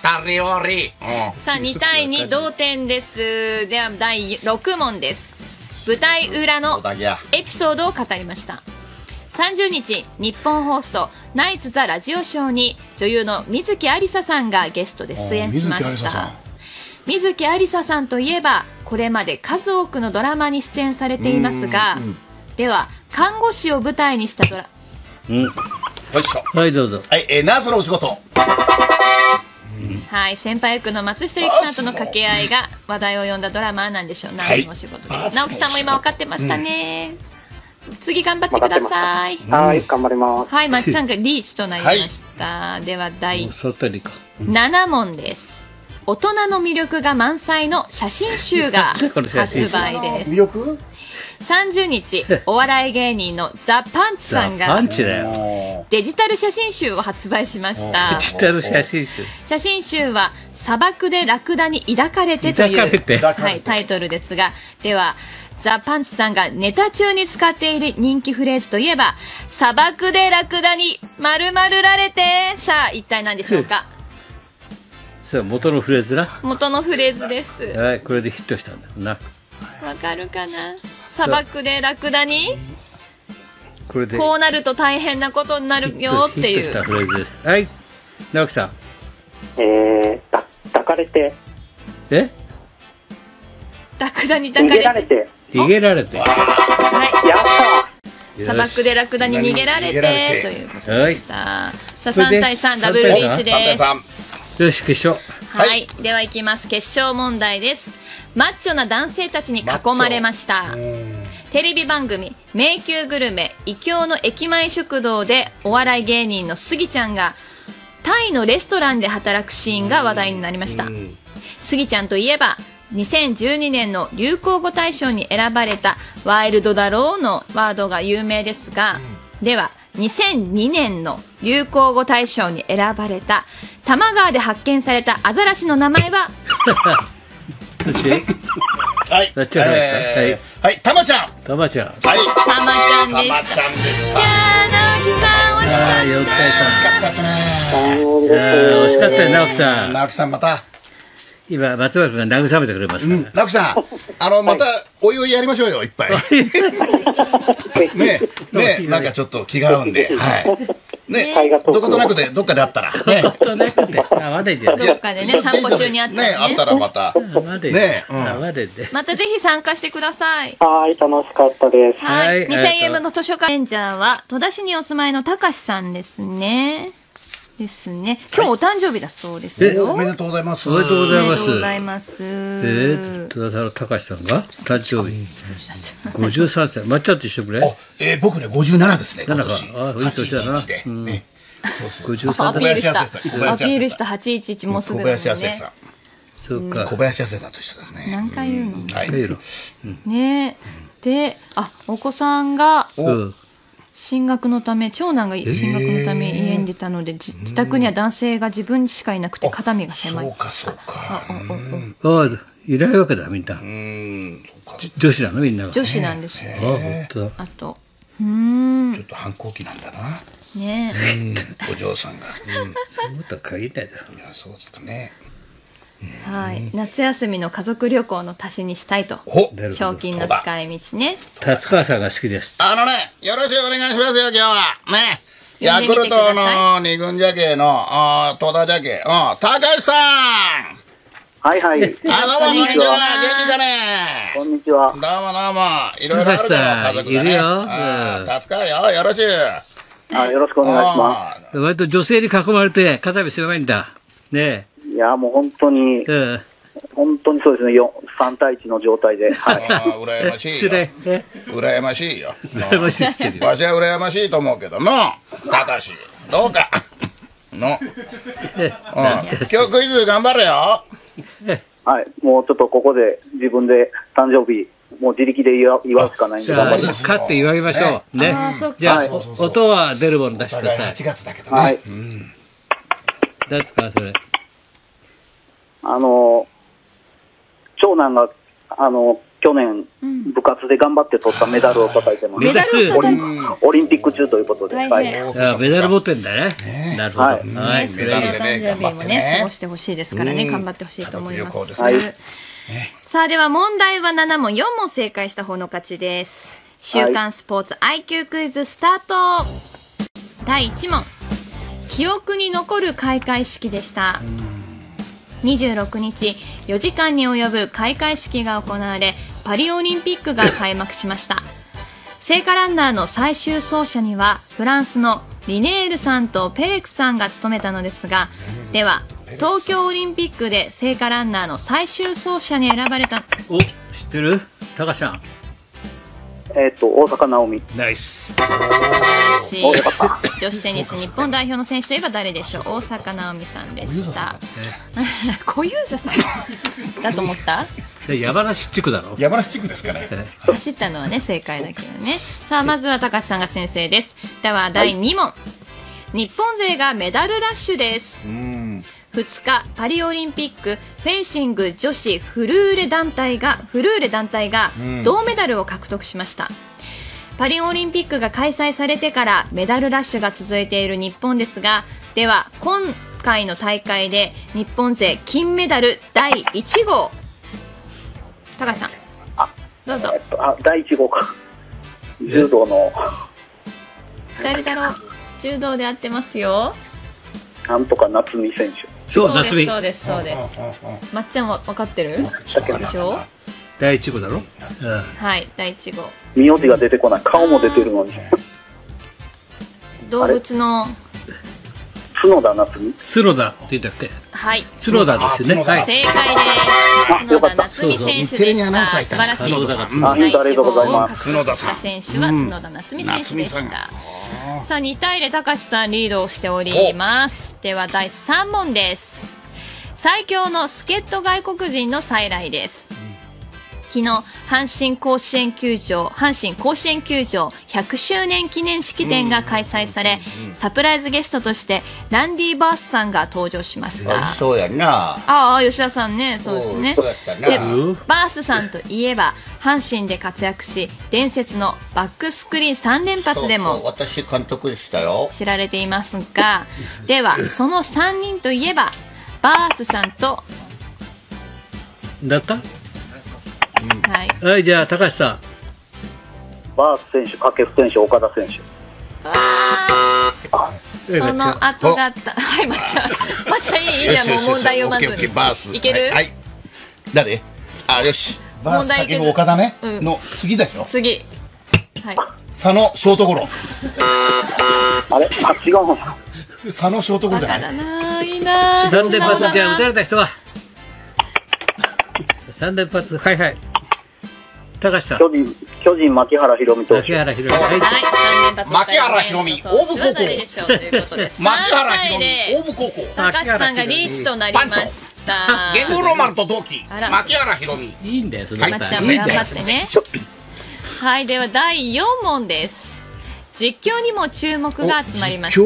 2対2同点です。では第6問です。舞台裏のエピソードを語りました。30日日本放送ナイツ・ザ・ラジオショーに女優の水木有沙さんがゲストで出演しました。水木有沙さんといえばこれまで数多くのドラマに出演されていますが、では看護師を舞台にしたドラはいどうぞ。 はい、ナースのお仕事。 はい、先輩役の松下由紀さんとの掛け合いが話題を呼んだドラマなんでしょう。ナースのお仕事です。直樹さんも今分かってましたね。次頑張ってください。 はい、頑張ります。 はい、まっちゃんがリーチとなりました。では第7問です。大人の魅力が満載の写真集が発売です。 魅力 30日お笑い芸人のザ・パンチさんがデジタル写真集を発売しました。 デジタル写真集。 写真集は砂漠でラクダに抱かれてという、はい、タイトルですが、ではザ・パンチさんがネタ中に使っている人気フレーズといえば砂漠でラクダに丸々られて、さあ一体何でしょうか。 さあ元のフレーズな。 元のフレーズです。 はい、これでヒットしたんだな。 わかるかな。砂漠でラクダにこれでこうなると大変なことになるよっていう。 ヒットしたフレーズです。はい、直樹さん。 抱かれて。 ラクダに抱かれて。 逃げられて。 はい。やった。砂漠でラクダに逃げられてということでした。さあ3対3ダブルリーチです。 よし決勝。 はい、では行きます。決勝問題です。マッチョな男性たちに囲まれました。テレビ番組迷宮グルメ異郷の駅前食堂でお笑い芸人のスギちゃんがタイのレストランで働くシーンが話題になりました。スギちゃんといえば2012年の流行語大賞に選ばれたワイルドだろうのワードが有名ですが、では2002年の流行語大賞に選ばれた多摩川で発見されたアザラシの名前ははい、はい、たまちゃん。 たまちゃん。 はい、たまちゃんです。 たまちゃんでした。 いやー、直樹さん惜しかった。 よっ惜しかったですね。 惜しかったよ、直樹さん。 直樹さんまた。 今松村君が慰めてくれますから。 直樹さん、またおいおいやりましょうよ、いっぱい。ねえ、なんかちょっと気が合うんで。はい。ね、どことなくでどっかであったら。どことなくで。どっかでね、散歩中にあったらね。 あったらまた。 ね、 またぜひ参加してください。 はい、楽しかったです。 はい、2000円分の図書館レンジャーは戸田市にお住まいのたかしさんですね。今日お誕生日だそうですよ。 おめでとうございます。 おめでとうございます。 おめでとうございます。 戸田さんのたかしさんが誕生日53歳。まっちゃんと一緒くらい？ 僕ね57ですね。 7か。いい年だな。53 アピールした。アピールした811もうすぐだもんね。 小林亜生さん。 そうか。 小林亜生さんと一緒だね。 何回言うの？ はい。 ねで、お子さんが進学のため、長男が進学のため家に出たので、自宅には男性が自分しかいなくて肩身が狭い。 そうかそうか。 あ、いないわけだみんな。女子なのみんなは。 女子なんです。あと、ちょっと反抗期なんだな。 ね。 お嬢さんが。 そうとは限らないだろ。 いや、そうですかね。 はい、夏休みの家族旅行の足しにしたいと。賞金の使い道ね。 達川さんが好きです。 よろしくお願いしますよ、今日は。ね。ヤクルトの二軍ジャケの、戸田ジャケ、高橋さん。 はいはい。 どうも、こんにちは。元気だね。 こんにちは。 どうもどうも。いろいろあるから家族がね。 いるよ。 達川よ、よろしく。 よろしくお願いします。 割と女性に囲まれて肩身狭いんだ。ねえ。 いや、もう本当に、本当にそうですね、3対1の状態で。はい。 羨ましいよ。羨ましいよ。 羨ましいですけど。 わしは羨ましいと思うけどの、たかし、どうか。の。今日クイズ頑張れよ。 はい、もうちょっとここで自分で誕生日、もう自力で祝うしかないんで頑張ります。 勝って祝いましょう。ね。じゃあ、音は出るもの出してください。 8月だけどね。 はい。 何ですか、それ。 長男が、去年、部活で頑張って取ったメダルを叩いてます。 メダルを叩いてオリンピック中ということで。はい。 メダル持ってんだね。なるほど。はい。 それで誕生日もね、過ごしてほしいですからね、頑張ってほしいと思います。さあ、では問題は7問、4問正解した方の勝ちです。週刊スポーツ IQ クイズスタート。第1問。記憶に残る開会式でした。26日、4時間に及ぶ開会式が行われ、パリオリンピックが開幕しました。聖火ランナーの最終走者にはフランスのリネールさんとペレクさんが務めたのですが、では東京オリンピックで聖火ランナーの最終走者に選ばれた。 お、知ってる？高橋さん。 大坂なおみ。 ナイス。 素晴らしい。女子テニス日本代表の選手といえば誰でしょう？大坂なおみさんでした。小遊三さんだと思った？ 山梨地区だろ。 山梨地区ですかね。 走ったのはね、正解だけどね。さあ、まずは高橋さんが先生です。では第2問。日本勢がメダルラッシュです。2日、パリオリンピックフェンシング女子フルーレ団体が銅メダルを獲得しました。パリオリンピックが開催されてからメダルラッシュが続いている日本ですが、では今回の大会で日本勢金メダル第1号、高橋さんどうぞ。 第1号か、柔道の誰だろう。柔道で合ってますよ。 なんとか夏美選手。 そうです、 そうです。まっちゃんは分かってるでしょ。 第1号だろ。 はい、第1号。 名字が出てこない。顔も出てるのに。 動物の角田夏美。 角田って言ったっけ。 はい。 角田ですね。正解です。角田夏美選手でした。素晴らしい。 ありがとうございます。 角田選手は角田夏美選手でした。 さあ2対0、高橋さんリードをしております。では第3問です。最強の助っ人外国人の再来です。昨日阪神甲子園球場100周年記念式典が開催され、サプライズゲストとしてランディ・バースさんが登場しました。 そうやな。 ああ、吉田さんね、そうですね。 そうやったな。 でバースさんといえば阪神で活躍し、伝説のバックスクリーン3連発でも私監督でしたよ。 知られていますが、ではその3人といえばバースさんとだった。 はい、 はい、じゃあ高橋さん。 バース選手、掛布選手、岡田選手。 その後があった。はい、まっちゃんいいじゃん、もう問題をまずいける。 はい、誰？あ、よし。バース掛布岡田ねの次だよ。 次。はい。 佐野ショートゴロ。 あれ？あ、違うの。 佐野ショートゴロだよ。いいな。 3連発じゃあ打たれた人は。3連発、はいはい。高橋さん。 巨人牧原宏美投手。 牧原宏美。 はい、3連発。 牧原宏美、大部高校。牧原宏美、大部高校。 高橋さんがリーチとなりました。 ゲンゴローマンと同期。牧原宏美。 いいんだよ、そのまっちゃんも頑張ってね。はい、では第4問です。実況にも注目が集まりました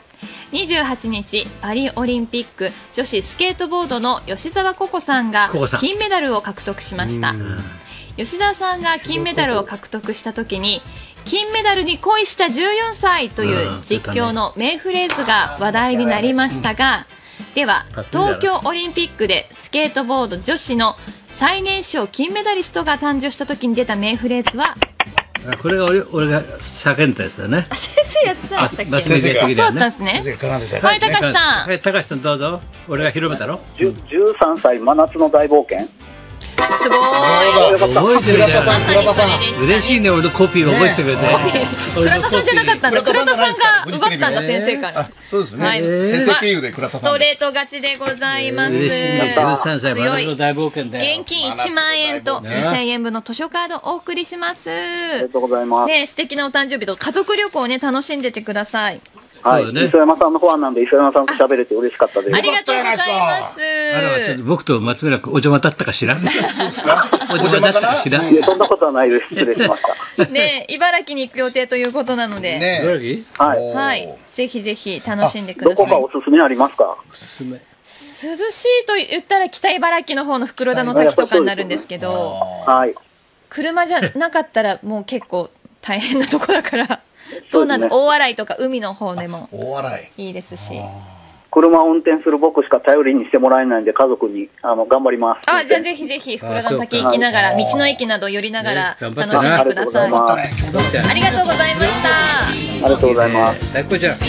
。28日パリオリンピック女子スケートボードの吉澤ココさんが金メダルを獲得しました。吉澤さんが金メダルを獲得した時に、金メダルに恋した14歳という実況の名フレーズが話題になりましたが、では東京オリンピックでスケートボード女子の最年少金メダリストが誕生した時に出た名フレーズは。 これが俺が叫んだやつだね。 先生やってたんでしたっけ？ 先生がそうだったんですね。はい、高橋さん。 はい、高橋さんどうぞ。俺が広めたろ。 13歳真夏の大冒険。 すごい。 覚えてるじゃん。嬉しいね、俺のコピーを覚えてくれて。 倉田さんじゃなかったんだ。倉田さんが奪ったんだ、先生から。 そうですね。先生経由で倉田さん。 ストレート勝ちでございます。 13歳真夏の大冒険で。 現金1万円と2000円分の図書カードをお送りします。ありがとうございます。 ね、素敵なお誕生日と家族旅行をね、楽しんでてください。 はい、磯山さんのファンなんで磯山さんと喋れて嬉しかったです。 ありがとうございます。 あれはちょっと僕と松村君お邪魔だったかしら。お邪魔だったかしら。 そんなことはないです。失礼しました。 ね、茨城に行く予定ということなので。 茨城？ はい、ぜひぜひ楽しんでください。 どこかおすすめありますか？ おすすめ。 涼しいと言ったら北茨城の方の袋田の滝とかになるんですけど、車じゃなかったらもう結構大変なとこだから。どうなの？大洗とか海の方でもいいですし。 車を運転する僕しか頼りにしてもらえないんで、家族に頑張ります。 あ、じゃあぜひぜひ袋田の滝行きながら、道の駅など寄りながら楽しんでください。ありがとうございました。ありがとうございます。 最高じゃん。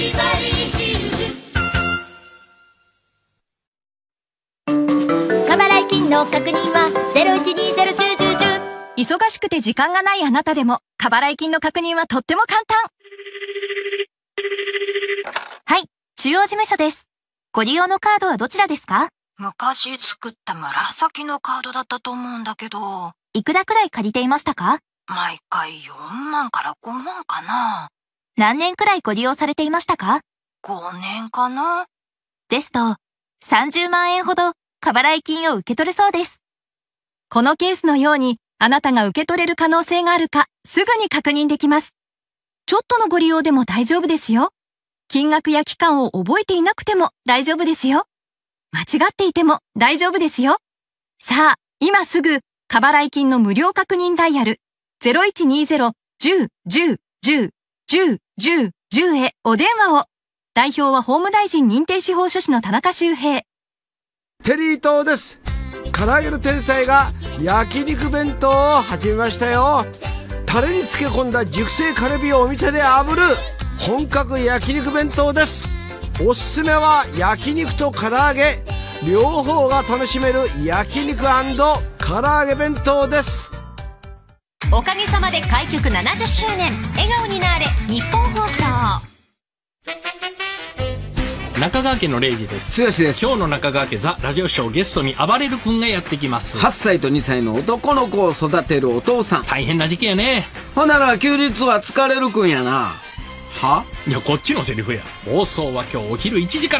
過払い金の確認は0120101010。忙しくて時間がないあなたでも過払い金の確認はとっても簡単。はい、中央事務所です。ご利用のカードはどちらですか？ 昔作った紫のカードだったと思うんだけど。 いくらくらい借りていましたか？ 毎回4万から5万かな。 何年くらいご利用されていましたか ？5年かな。 ですと、30万円ほど過払い金を受け取れそうです。このケースのように、あなたが受け取れる可能性があるか、すぐに確認できます。ちょっとのご利用でも大丈夫ですよ。金額や期間を覚えていなくても大丈夫ですよ。間違っていても大丈夫ですよ。さあ、今すぐ、過払い金の無料確認ダイヤル、0120-10-10-10-10-10へお電話を。代表は法務大臣認定司法書士の田中修平。 テリー東です。唐揚げの天才が焼肉弁当を始めましたよ。タレに漬け込んだ熟成カルビをお店で炙る本格焼肉弁当です。おすすめは焼肉と唐揚げ両方が楽しめる焼肉&唐揚げ弁当です。 おかげさまで開局70周年、笑顔になれ日本放送。 中川家の0時です。 剛です。 今日の中川家ザ・ラジオショー、ゲストに暴れる君がやってきます。 8歳と2歳の男の子を育てるお父さん。 大変な時期やね。 ほんなら休日は疲れる君やな。 いや、こっちのセリフや。放送は今日お昼1時から。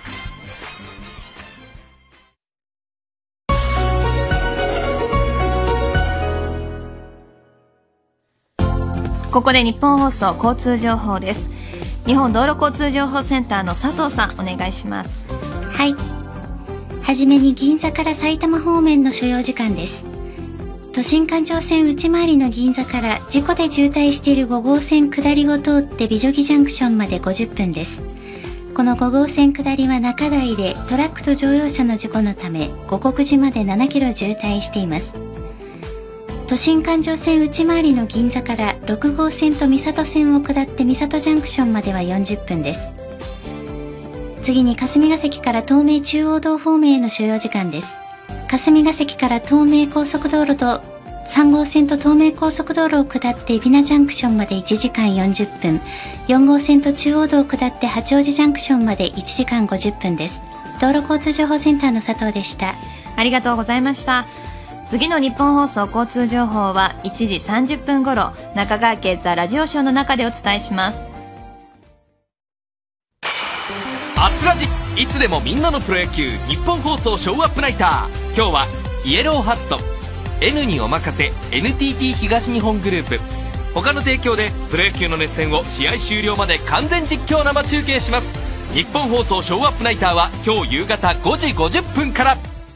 ここで日本放送交通情報です。日本道路交通情報センターの佐藤さん、お願いします。 はい。はじめに銀座から埼玉方面の所要時間です。都心環状線内回りの銀座から事故で渋滞している5号線下りを通って美女木ジャンクションまで50分です。この5号線下りは中台でトラックと乗用車の事故のため五国寺まで7キロ渋滞しています。都心環状線内回りの銀座から6号線と三郷線を下って三郷ジャンクションまでは40分です。次に霞ヶ関から東名中央道方面への所要時間です。霞ヶ関から東名高速道路と3号線と東名高速道路を下って海老名ジャンクションまで1時間40分、4号線と中央道を下って八王子ジャンクションまで1時間50分です。道路交通情報センターの佐藤でした。 ありがとうございました。次の日本放送交通情報は1時30分頃、中川家ザラジオショーの中でお伝えします。 あつらじ、いつでもみんなのプロ野球、日本放送ショーアップナイター。今日はイエローハット N にお任せ NTT 東日本グループ他の提供でプロ野球の熱戦を試合終了まで完全実況生中継します。日本放送ショーアップナイターは今日夕方5時50分から。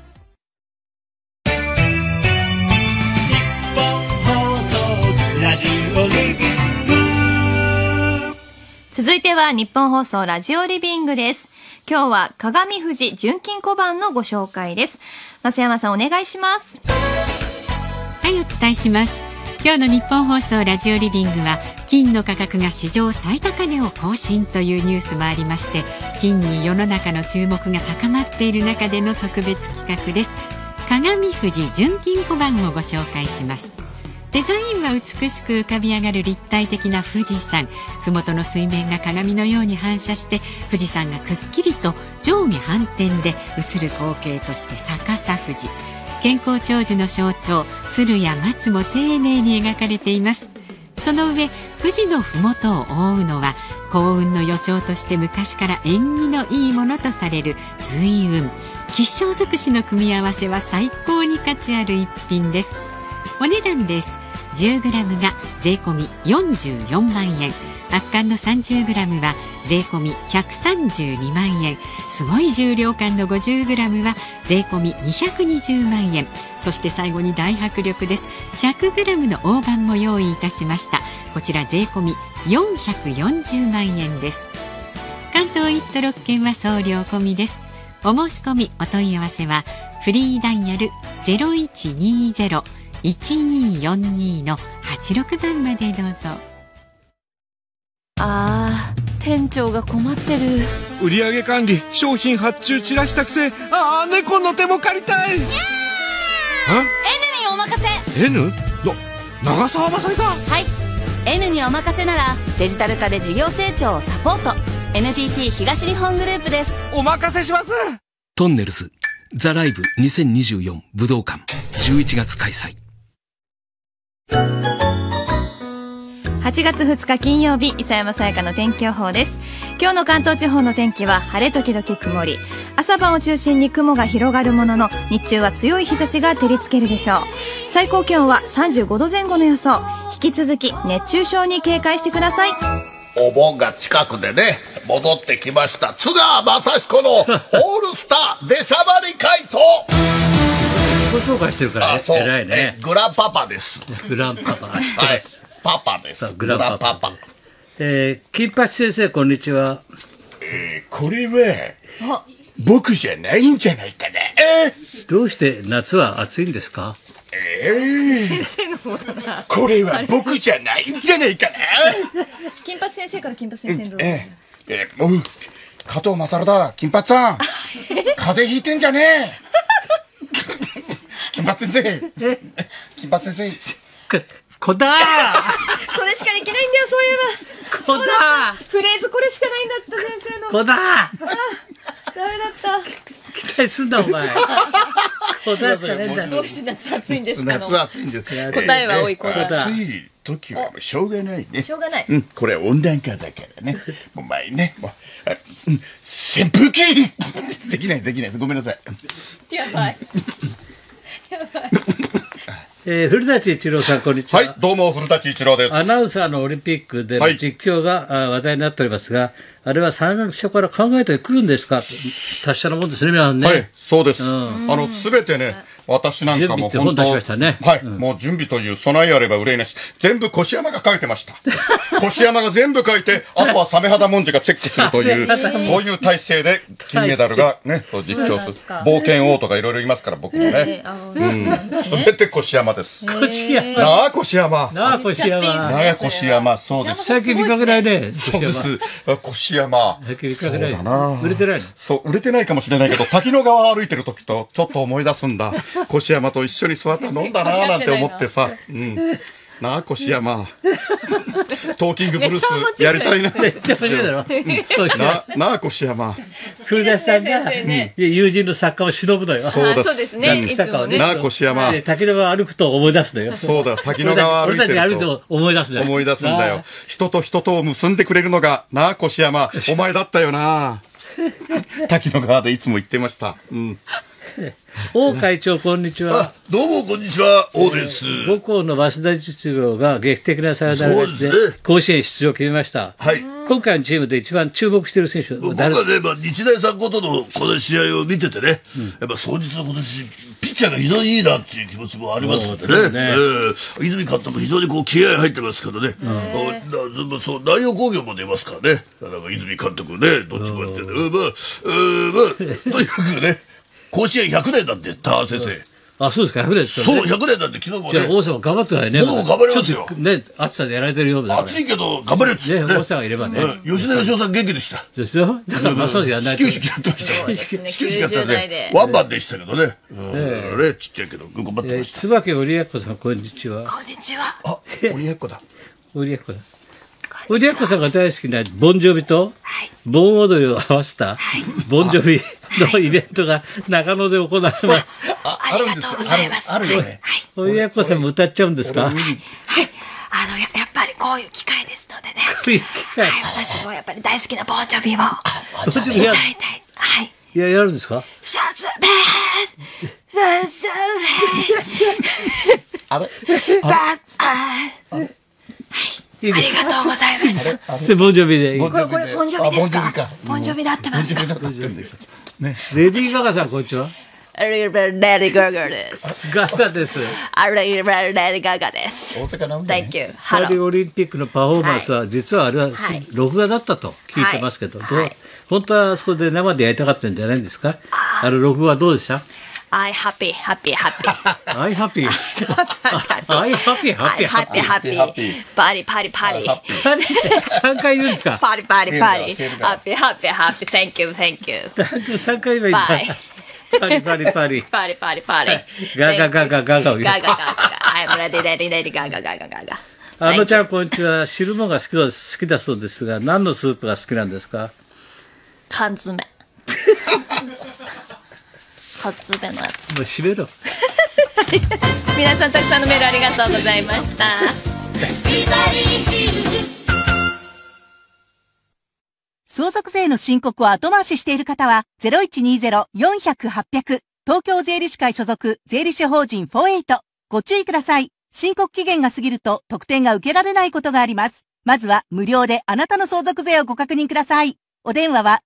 続いては日本放送ラジオリビングです。今日は鏡富士純金小判のご紹介です。増山さん、お願いします。 はい、お伝えします。今日の日本放送ラジオリビングは金の価格が史上最高値を更新というニュースもありまして、金に世の中の注目が高まっている中での特別企画です。鏡富士純金小判をご紹介します。デザインは美しく浮かび上がる立体的な富士山。麓の水面が鏡のように反射して富士山がくっきりと上下反転で映る光景として逆さ富士。健康長寿の象徴鶴や松も丁寧に描かれています。その上、富士の麓を覆うのは幸運の予兆として昔から縁起のいいものとされる随雲。吉祥尽くしの組み合わせは最高に価値ある一品です。お値段です。10g が税込み44万円、圧巻の 30g は税込み132万円、すごい重量感の 50g は税込み220万円、そして最後に大迫力です。 100g の大判も用意いたしました。こちら税込み440万円です。関東1都6県は送料込みです。お申し込みお問い合わせはフリーダイヤル 0120-1242 の86番までどうぞ。 店長が困ってる。 売上管理、商品発注、チラシ作成。猫の手も借りたい。N にお任せ。 N？ 長澤まさみさん。 はい、 N にお任せならデジタル化で事業成長をサポート。 NTT 東日本グループです。 お任せします。 トンネルズザライブ2024武道館11月開催。 8月2日金曜日、伊佐山さやかの天気予報です。今日の関東地方の天気は晴れ時々曇り、朝晩を中心に雲が広がるものの日中は強い日差しが照りつけるでしょう。最高気温は35度前後の予想。引き続き熱中症に警戒してください。 お盆が近くでね、戻ってきました津川雅彦のオールスター出しゃばり会と自己紹介してるからね。偉いね。 グランパパです。 グランパパ、知ってます。 パパです。 グランパパ。金八先生、こんにちは。 これは僕じゃないんじゃないかな。 どうして夏は暑いんですか？ 先生の方だな。 これは僕じゃないんじゃないかな。 金八先生から金八先生どうぞ。 加藤勝だ。金八さん風邪ひいてんじゃねえ。金八先生、金八先生、 こだーそれしかできないんだよ、そういえば。 こだーフレーズこれしかないんだった、先生の。 こだーダメだった。 期待すんだお前。 どうして夏暑いんですか？ 夏暑いんです。 答えは多い答え。 暑い時はしょうがないね。 しょうがない。 これ温暖化だからね。もう前ね、扇風機できないです。ごめんなさい。 やばい。 古舘一郎さん、こんにちは。 はい、どうも古舘一郎です。 アナウンサーのオリンピックでの実況が話題になっておりますが、あれは最初から考えてくるんですか？達者なもんですね、皆さんね。 はい、そうです。すべてね、私なんかも本当、はい、もう準備という備えあれば憂いなし、全部越山が書いてました。越山が全部書いて、あとはサメ肌文字がチェックするという、そういう体制で金メダルがね、実況する。冒険王とかいろいろ言いますから、僕もね。すべて越山です。 越山。 なあ、越山。 なあ、越山。 なあ、越山。そうです。 最近見かけないね。 そうです。越山。 そうだな。売れてないの？ そう、売れてないかもしれないけど、滝野川歩いてる時とちょっと思い出すんだ。越山と一緒に座って飲んだなーなんて思ってさ。なあ、越山。トーキングブルースやりたいな。 めっちゃ面白いだろ。 なあ、越山。 古舘さんが友人の作家を忍ぶのよ。 そうですね。 なあ、越山。 滝野川歩くと思い出すのよ。 そうだ、滝野川歩いてると。 俺たち歩くと思い出すのよ。 思い出すんだよ。人と人とを結んでくれるのが、なあ、越山。お前だったよな。滝野川でいつも言ってました。 王会長、こんにちは。 どうも、こんにちは。王です。 母校の早稲田実業が劇的なサヨナラ勝ちで甲子園出場を決めました。 はい。 今回のチームで一番注目している選手は誰？ 僕はね、日大三高とのこの試合を見ててね、やっぱ総じの今年、ピッチャーが非常にいいなっていう気持ちもありますのでね。泉監督も非常にこう気合入ってますけどね。そう、内容工業も出ますからね。なんか泉監督ね、どっちもやってる。とにかくね、甲子園100年だって、田原先生。 あ、そうですか、100年ですか。 そう、100年だって昨日もね。 じゃあ、王様頑張ってないね。 僕も頑張りますよ。 ね、暑さでやられてるようだ。 暑いけど、頑張れってね。王様がいればね。 吉田義雄さん元気でした。 ですよ。だから、まあそうじゃない。 始球式やってました。始球式やったらね、ワンバンでしたけどね。ちっちゃいけど、頑張ってました。 椿織江子さん、こんにちは。 こんにちは。 あ、織江子だ。 織江子だ。織江子さんが大好きなボンジョビと盆踊りを合わせたボンジョビのイベントが長野で行われます。 ありがとうございます。 あるよね。 織江子さんも歌っちゃうんですか？はい。 やっぱりこういう機会ですのでね。 こういう機会。 私もやっぱり大好きなボンジョビを歌いたい。はい。いや、やるんですか？ シャツベース、ファンサーベース、バッはい。ありがとうございます。 それボンジョビで。 これボンジョビですか？ボンジョビで合ってますか？ ね。レディー・ガガさん、こんにちは。 レディー・ガガです。 ガガです。 レディー・ガガです。Thank you。 パリオリンピックのパフォーマンスは、実はあれは録画だったと聞いてますけど、本当はそこで生でやりたかったんじゃないんですか？あれ録画どうでした？ I happy. I happy. Party. 3回言うんですか？ Party. Happy. Thank you. 3回言えばいいんだ。パリ。ガガを言う。 I'm ready. ガガ。 あのちゃん、こんにちは。汁物が好きだそうですが、何のスープが好きなんですか？ 缶詰のやつ。 もう閉めろ。 皆さんたくさんのメールありがとうございました。 相続税の申告を後回ししている方は 0120-400-800 東京税理士会所属税理士法人48ご注意ください。申告期限が過ぎると特典が受けられないことがあります。まずは無料であなたの相続税をご確認ください。お電話は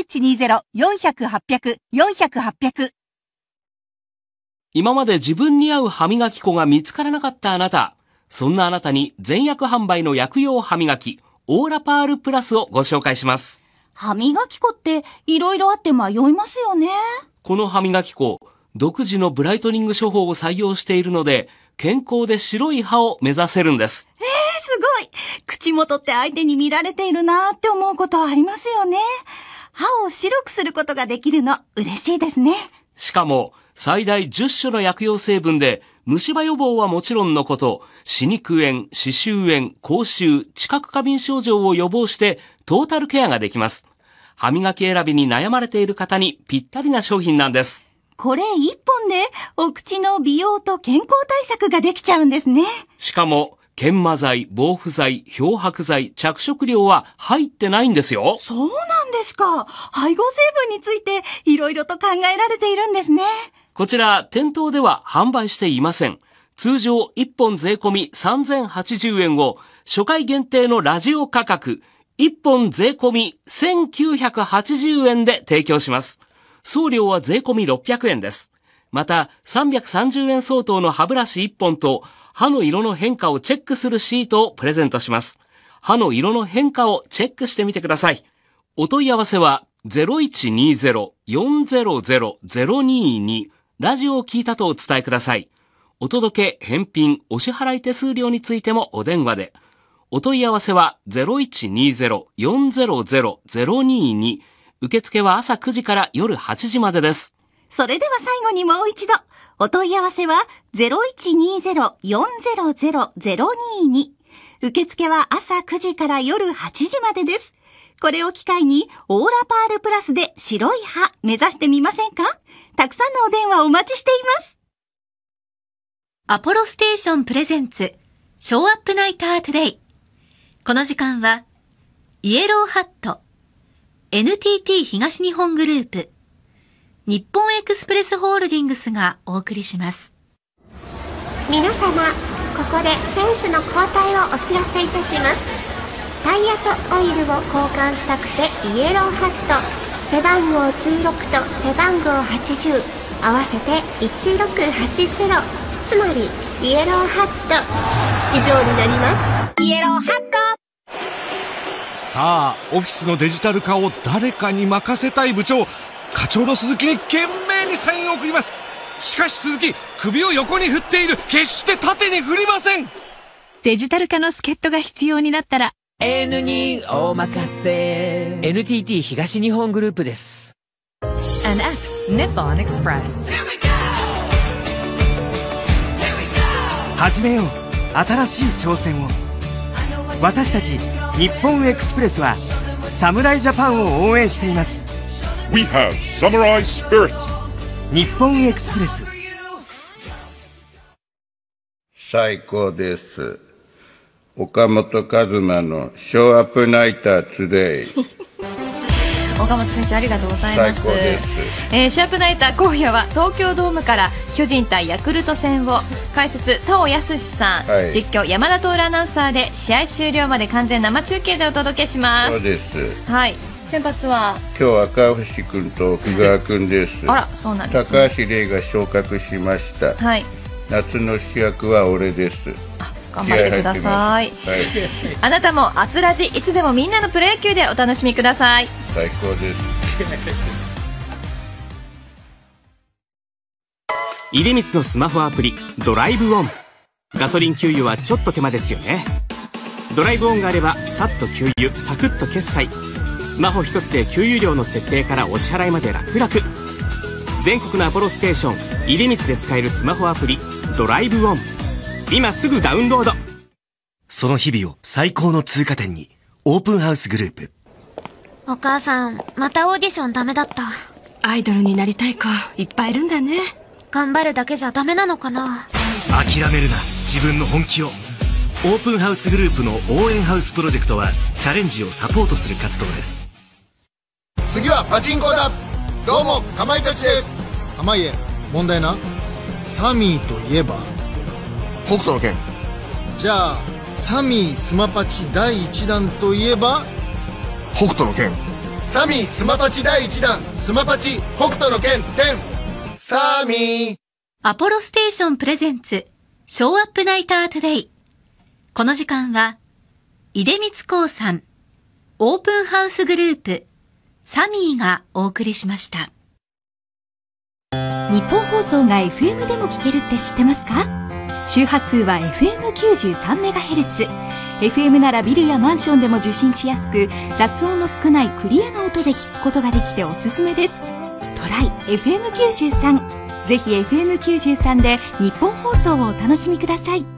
0120-400-800 今まで自分に合う歯磨き粉が見つからなかったあなた。そんなあなたに全薬販売の薬用歯磨き、オーラパールプラスをご紹介します。 歯磨き粉っていろいろあって迷いますよね。 この歯磨き粉、独自のブライトニング処方を採用しているので、健康で白い歯を目指せるんです。 すごい。口元って相手に見られているなって思うことありますよね。歯を白くすることができるの嬉しいですね。 しかも、最大10種の薬用成分で、虫歯予防はもちろんのこと、歯肉炎、歯周炎、口臭、知覚過敏症状を予防して、トータルケアができます。歯磨き選びに悩まれている方にぴったりな商品なんです。 これ1本でお口の美容と健康対策ができちゃうんですね。 しかも、研磨剤、防腐剤、漂白剤、着色料は入ってないんですよ。 そうなんですか。配合成分についていろいろと考えられているんですね。 こちら、店頭では販売していません。通常1本税込み3080円を初回限定のラジオ価格1本税込み1980円で提供します。送料は税込み600円です。また330円相当の歯ブラシ1本と歯の色の変化をチェックするシートをプレゼントします。歯の色の変化をチェックしてみてください。お問い合わせは 0120-400-022 ラジオを聞いたとお伝えください。お届け、返品、お支払い手数料についてもお電話で。お問い合わせは 0120-400-022。受付は朝9時から夜8時までです。 それでは最後にもう一度。お問い合わせは 0120-400-022。受付は朝9時から夜8時までです。これを機会にオーラパールプラスで白い歯目指してみませんか？たくさんのお電話お待ちしています。 アポロステーションプレゼンツショーアップナイタートゥデイ。この時間はイエローハット、NTT 東日本グループ、日本エクスプレスホールディングスがお送りします。 皆様、ここで選手の交代をお知らせいたします。タイヤとオイルを交換したくてイエローハット、背番号16と背番号80、合わせて1680、つまりイエローハット以上になります。イエローハット。 さあ、オフィスのデジタル化を誰かに任せたい部長、課長の鈴木に懸命にサインを送ります。しかし鈴木、首を横に振っている。決して縦に振りません。 デジタル化の助っ人が必要になったら N にお任せ。 NTT 東日本グループです。 NX Nippon Express。 始めよう新しい挑戦を。私たち日本エクスプレスは侍ジャパンを応援しています。 We have Samurai Spirit。 日本エクスプレス。 最高です。岡本和真のショーアップナイタートゥデイ。 岡本選手ありがとうございます。 最高です。 ショーアップナイター今夜は東京ドームから巨人対ヤクルト戦を解説田尾康さん、はい、実況山田徹アナウンサーで試合終了まで完全生中継でお届けします。 そうです。 はい。先発は今日赤星君と奥川君です。 あら、そうなんですね。 高橋礼が昇格しました。 はい。 夏の主役は俺です。 頑張ってください。はい、あなたもあつらじいつでもみんなのプロ野球でお楽しみください。 最高です。 出光のスマホアプリドライブオン。ガソリン給油はちょっと手間ですよね。ドライブオンがあればさっと給油、サクッと決済。スマホ一つで給油量の設定からお支払いまで楽々。全国のアポロステーション出光で使えるスマホアプリドライブオン、今すぐダウンロード。 その日々を最高の通過点に、オープンハウスグループ。 お母さん、またオーディションダメだった。 アイドルになりたい子いっぱいいるんだね。 頑張るだけじゃダメなのかな。 諦めるな、自分の本気を。オープンハウスグループの応援ハウスプロジェクトはチャレンジをサポートする活動です。 次はパチンコだ。どうも、かまいたちです。 濱家、問題な。サミーといえば北斗の拳。 じゃあサミースマパチ第1弾といえば北斗の拳。サミースマパチ第1弾、スマパチ北斗の拳10。サミー。 アポロステーションプレゼンツショーアップナイタートゥデイ。この時間は出光興産、オープンハウスグループ、サミーがお送りしました。 日本放送が FM でも聞けるって知ってますか？周波数は FM93MHz。FM ならビルやマンションでも受信しやすく、雑音の少ないクリアな音で聞くことができておすすめです。トライ FM93。ぜひ FM93 で日本放送をお楽しみください。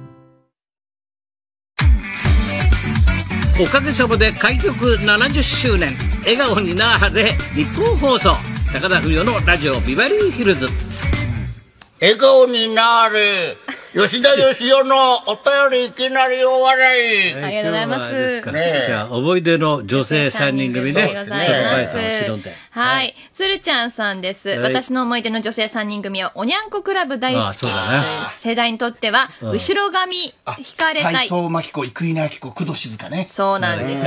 おかげさまで開局70周年、笑顔になーれ日本放送。 高田文夫のラジオビバリーヒルズ。 笑顔になれ。吉田義雄のお便りいきなりお笑い。 ありがとうございます。 じゃあ思い出の女性3人組ね。 はい。つるちゃんさんです。私の思い出の女性3人組はおにゃんこクラブ大好き。世代にとっては後ろ髪引かれたい。 斉藤真希子、生稲晃子、工藤静香ね。 そうなんです。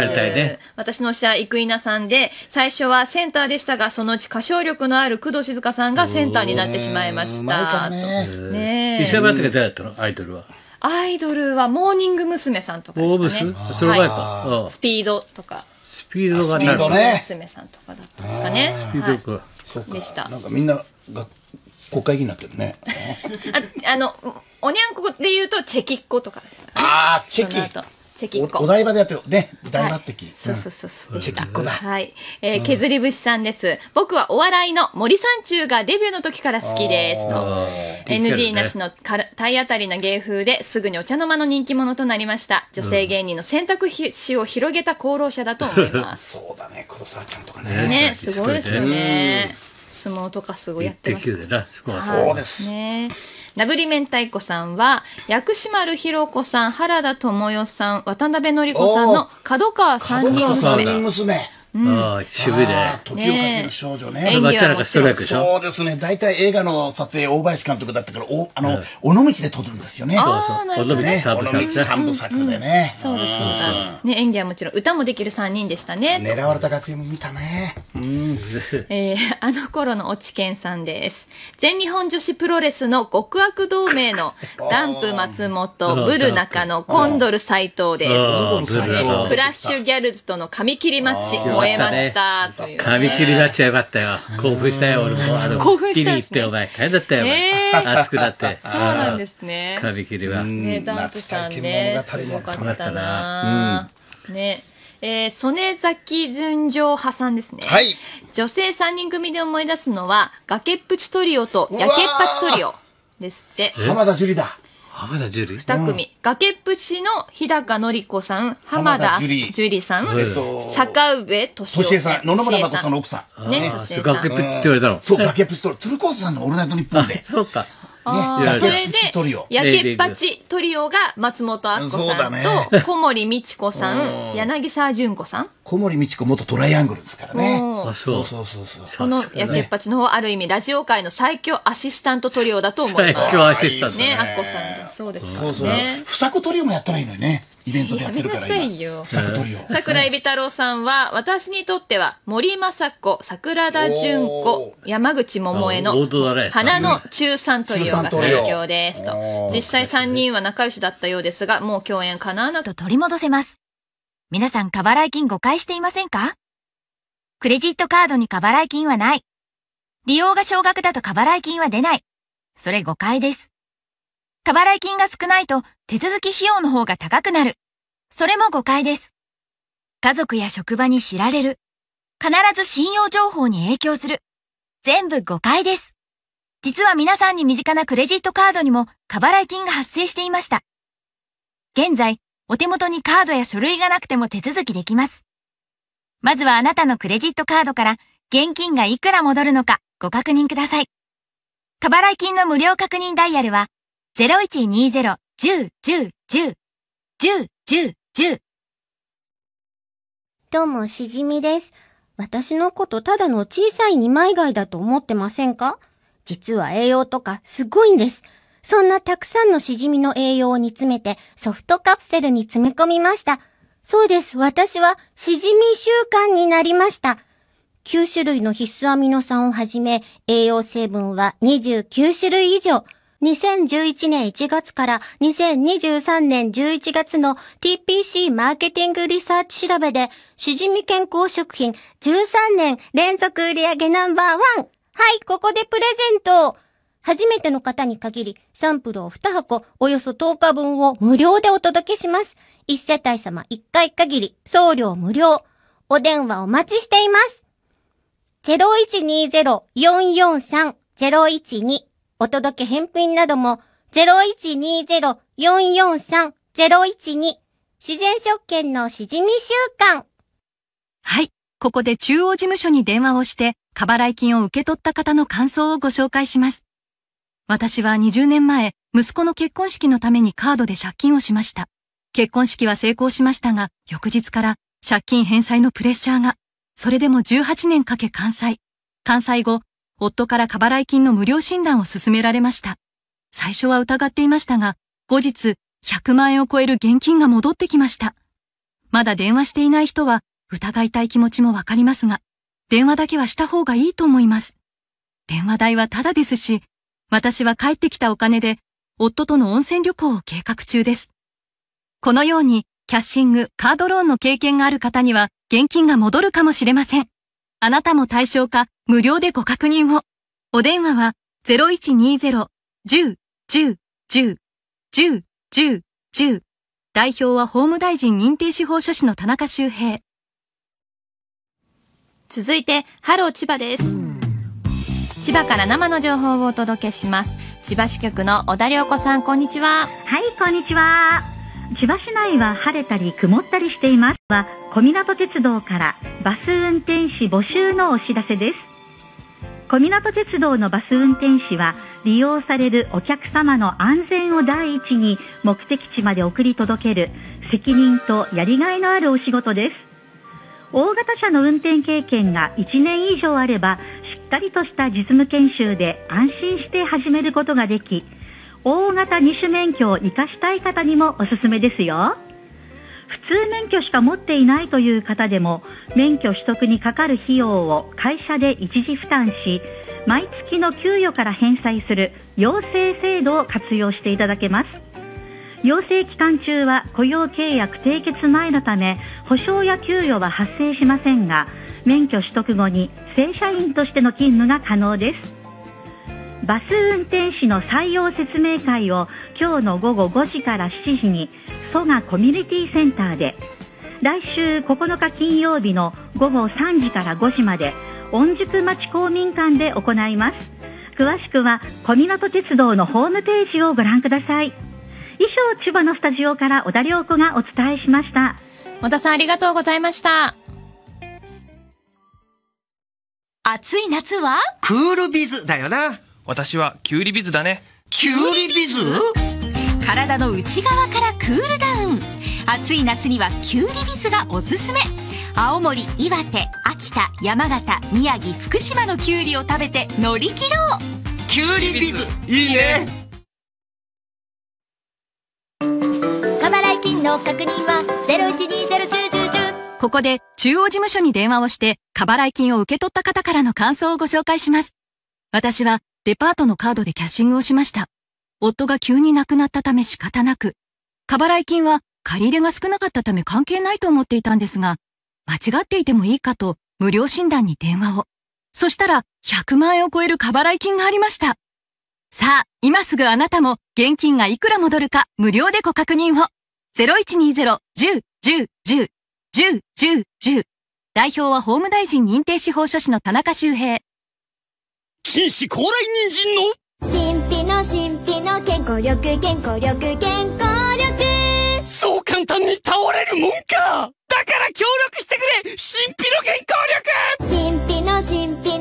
私の推しは生稲さんで、最初はセンターでしたが、そのうち歌唱力のある工藤静香さんがセンターになってしまいました。 ねえ。石山って誰だったの？アイドルは。 アイドルはモーニング娘。さんとかですかね。 それ前か。 スピードとか。 スピードがなるほどね。娘さんとかだったんですかね。 スピードか。 でした。 なんかみんなが国会議員になってるね。 おにゃんこで言うとチェキッコとかです。 ああ、チェキ。お台場でやってるね。大抜擢。 そう。 チェキッコだ。 はい。削り節さんです。僕はお笑いの森三中がデビューの時から好きですと。NG なしの体当たりな芸風ですぐにお茶の間の人気者となりました。女性芸人の選択肢を広げた功労者だと思います。 そうだね。黒沢ちゃんとかね。ね、すごいですよね。相撲とかすごいやってます。 そうです。 ね。なぶり明太子さんは薬師丸ひろ子さん、原田知世さん、渡辺典子さんの角川三人娘。 渋いね。 時をかける少女ね。 そうですね。大体映画の撮影、大林監督だったから、尾道で撮るんですよね。 尾道三部作でね。 そうですね。演技はもちろん歌もできる3人でしたね。 狙われた学園も見たね。 あの頃の落研さんです。全日本女子プロレスの極悪同盟のダンプ松本、ブル中野、コンドル斉藤です。クラッシュギャルズとの髪切りマッチ。燃えましたという。 髪切りマッチはよかったよ。興奮したよ、俺も。 興奮した。 切り入ってお前、大変だったよ、お前。熱くなって。 そうなんですね。 髪切りは。 ね、ダンプさんね、すごかったな。ね。曽根崎純情派さんですね。 はい。 女性3人組で思い出すのは、崖っぷちトリオと焼けっぱちトリオですって。 浜田樹里だ。 浜田樹里 2組。崖っぷちの日高のり子さん、浜田樹里さん、坂上俊恵さん、野々村真子さんの奥さん。ね、 崖っぷちって言われたの。 そう、崖っぷちトリオ。鶴光さんのオールナイトニッポンで。 そうか。 それで、焼けっぱちトリオが松本明子さんと、小森美智子さん、柳沢純子さん。 小森美智子元トライアングルですからね。 そう。 この焼けっぱちの方、ある意味ラジオ界の最強アシスタントトリオだと思います。 最強アシスタントね、明子さんと。そうですね。 ふさこトリオもやったらいいのにね。イベントでやってるから。 桜井美太郎さんは、私にとっては、森昌子、桜田淳子、山口百恵の花の中3トリオが最強ですと。実際3人は仲良しだったようですが、もう共演かなと取り戻せます。皆さん、過払い金誤解していませんか？クレジットカードに過払い金はない。利用が少額だと過払い金は出ない。それ誤解です。過払い金が少ないと手続き費用の方が高くなる。それも誤解です。家族や職場に知られる。必ず信用情報に影響する。全部誤解です。実は皆さんに身近なクレジットカードにも過払い金が発生していました。現在、お手元にカードや書類がなくても手続きできます。まずはあなたのクレジットカードから現金がいくら戻るのかご確認ください。過払い金の無料確認ダイヤルは 0120-10-10-10-10-10-10。 どうも、しじみです。私のことただの小さい二枚貝だと思ってませんか？実は栄養とかすごいんです。そんなたくさんのしじみの栄養を煮詰めてソフトカプセルに詰め込みました。そうです。私はしじみ習慣になりました。9種類の必須アミノ酸をはじめ、栄養成分は29種類以上。2011年1月から2023年11月の TPC マーケティングリサーチ調べで、しじみ健康食品13年連続売上ナンバー1。はい、ここでプレゼント。初めての方に限り、サンプルを2箱、およそ10日分を無料でお届けします。1世帯様1回限り、送料無料。お電話お待ちしています。0120-443-012。お届け返品なども、0120-443-012。自然食券のしじみ習慣。 はい。 ここで中央事務所に電話をして過払い金を受け取った方の感想をご紹介します。私は20年前、息子の結婚式のためにカードで借金をしました。結婚式は成功しましたが、翌日から借金返済のプレッシャーが、それでも18年かけ完済。完済後、夫から過払い金の無料診断を勧められました。最初は疑っていましたが、後日、100万円を超える現金が戻ってきました。まだ電話していない人は、疑いたい気持ちもわかりますが、電話だけはした方がいいと思います。電話代はタダですし、私は帰ってきたお金で、夫との温泉旅行を計画中です。このように、キャッシング、カードローンの経験がある方には、現金が戻るかもしれません。あなたも対象か、無料でご確認を。お電話は、0120-10-10-10-10-10。代表は法務大臣認定司法書士の田中修平。 続いて、ハロー千葉です。千葉から生の情報をお届けします。千葉支局の小田良子さん、こんにちは。 はい、こんにちは。千葉市内は晴れたり曇ったりしています。小湊鉄道からバス運転士募集のお知らせです。小湊鉄道のバス運転士は利用されるお客様の安全を第一に目的地まで送り届ける責任とやりがいのあるお仕事です。大型車の運転経験が1年以上あればしっかりとした実務研修で安心して始めることができ、大型二種免許を活かしたい方にもおすすめですよ。普通免許しか持っていないという方でも免許取得にかかる費用を会社で一時負担し、毎月の給与から返済する養成制度を活用していただけます。養成期間中は雇用契約締結前のため保証や給与は発生しませんが、免許取得後に正社員としての勤務が可能です。バス運転士の採用説明会を今日の午後5時から7時に蘇我コミュニティセンターで、来週9日金曜日の午後3時から5時まで御宿町公民館で行います。詳しくは小湊鉄道のホームページをご覧ください。以上、千葉のスタジオから小田良子がお伝えしました。 小田さん、ありがとうございました。 暑い夏はクールビズだよな。 私はキュウリビズだね。 キュウリビズ？ 体の内側からクールダウン。暑い夏にはキュウリビズがおすすめ。青森、岩手、秋田、山形、宮城、福島のキュウリを食べて乗り切ろう。 キュウリビズ、いいね。 過払い金の確認は0120101010。 ここで中央事務所に電話をして過払い金を受け取った方からの感想をご紹介します。私はデパートのカードでキャッシングをしました。夫が急に亡くなったため仕方なく、過払い金は借り入れが少なかったため関係ないと思っていたんですが、間違っていてもいいかと無料診断に電話を。そしたら100万円を超える過払い金がありました。さあ、今すぐあなたも現金がいくら戻るか無料でご確認を。0120-10-10-10-10-10。代表は法務大臣認定司法書士の田中修平。 禁止高麗人参の神秘の健康力そう簡単に倒れるもんか。だから協力してくれ、神秘の健康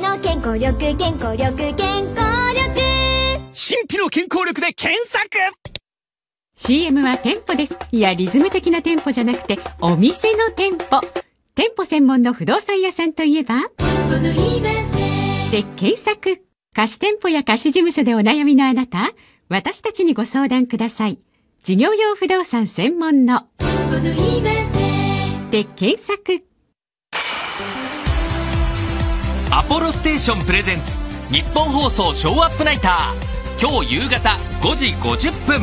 力。神秘の健康力で検索。 CM はテンポです。いや、リズム的なテンポじゃなくてお店のテンポ。店舗専門の不動産屋さんといえばで検索。貸店舗や貸事務所でお悩みのあなた、私たちにご相談ください。事業用不動産専門ので検索。 アポロステーションプレゼンツ日本放送ショーアップナイター、今日夕方5時50分。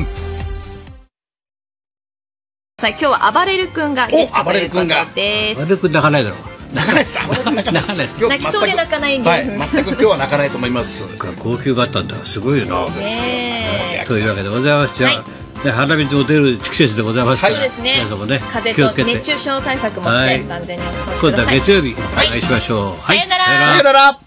さあ、今日はあばれる君がゲストということです。 あばれる君泣かないだろう。 泣かないです。 泣きそうで泣かないんで、 はい、全く今日は泣かないと思います。 高級があったんだ。すごいよな。というわけでございます。じゃあ、鼻水も出る季節でございますから、皆さんもね、 風邪と熱中症対策もして万全にお過ごしください。 今度は月曜日お会いしましょう。 さよなら。 さよなら。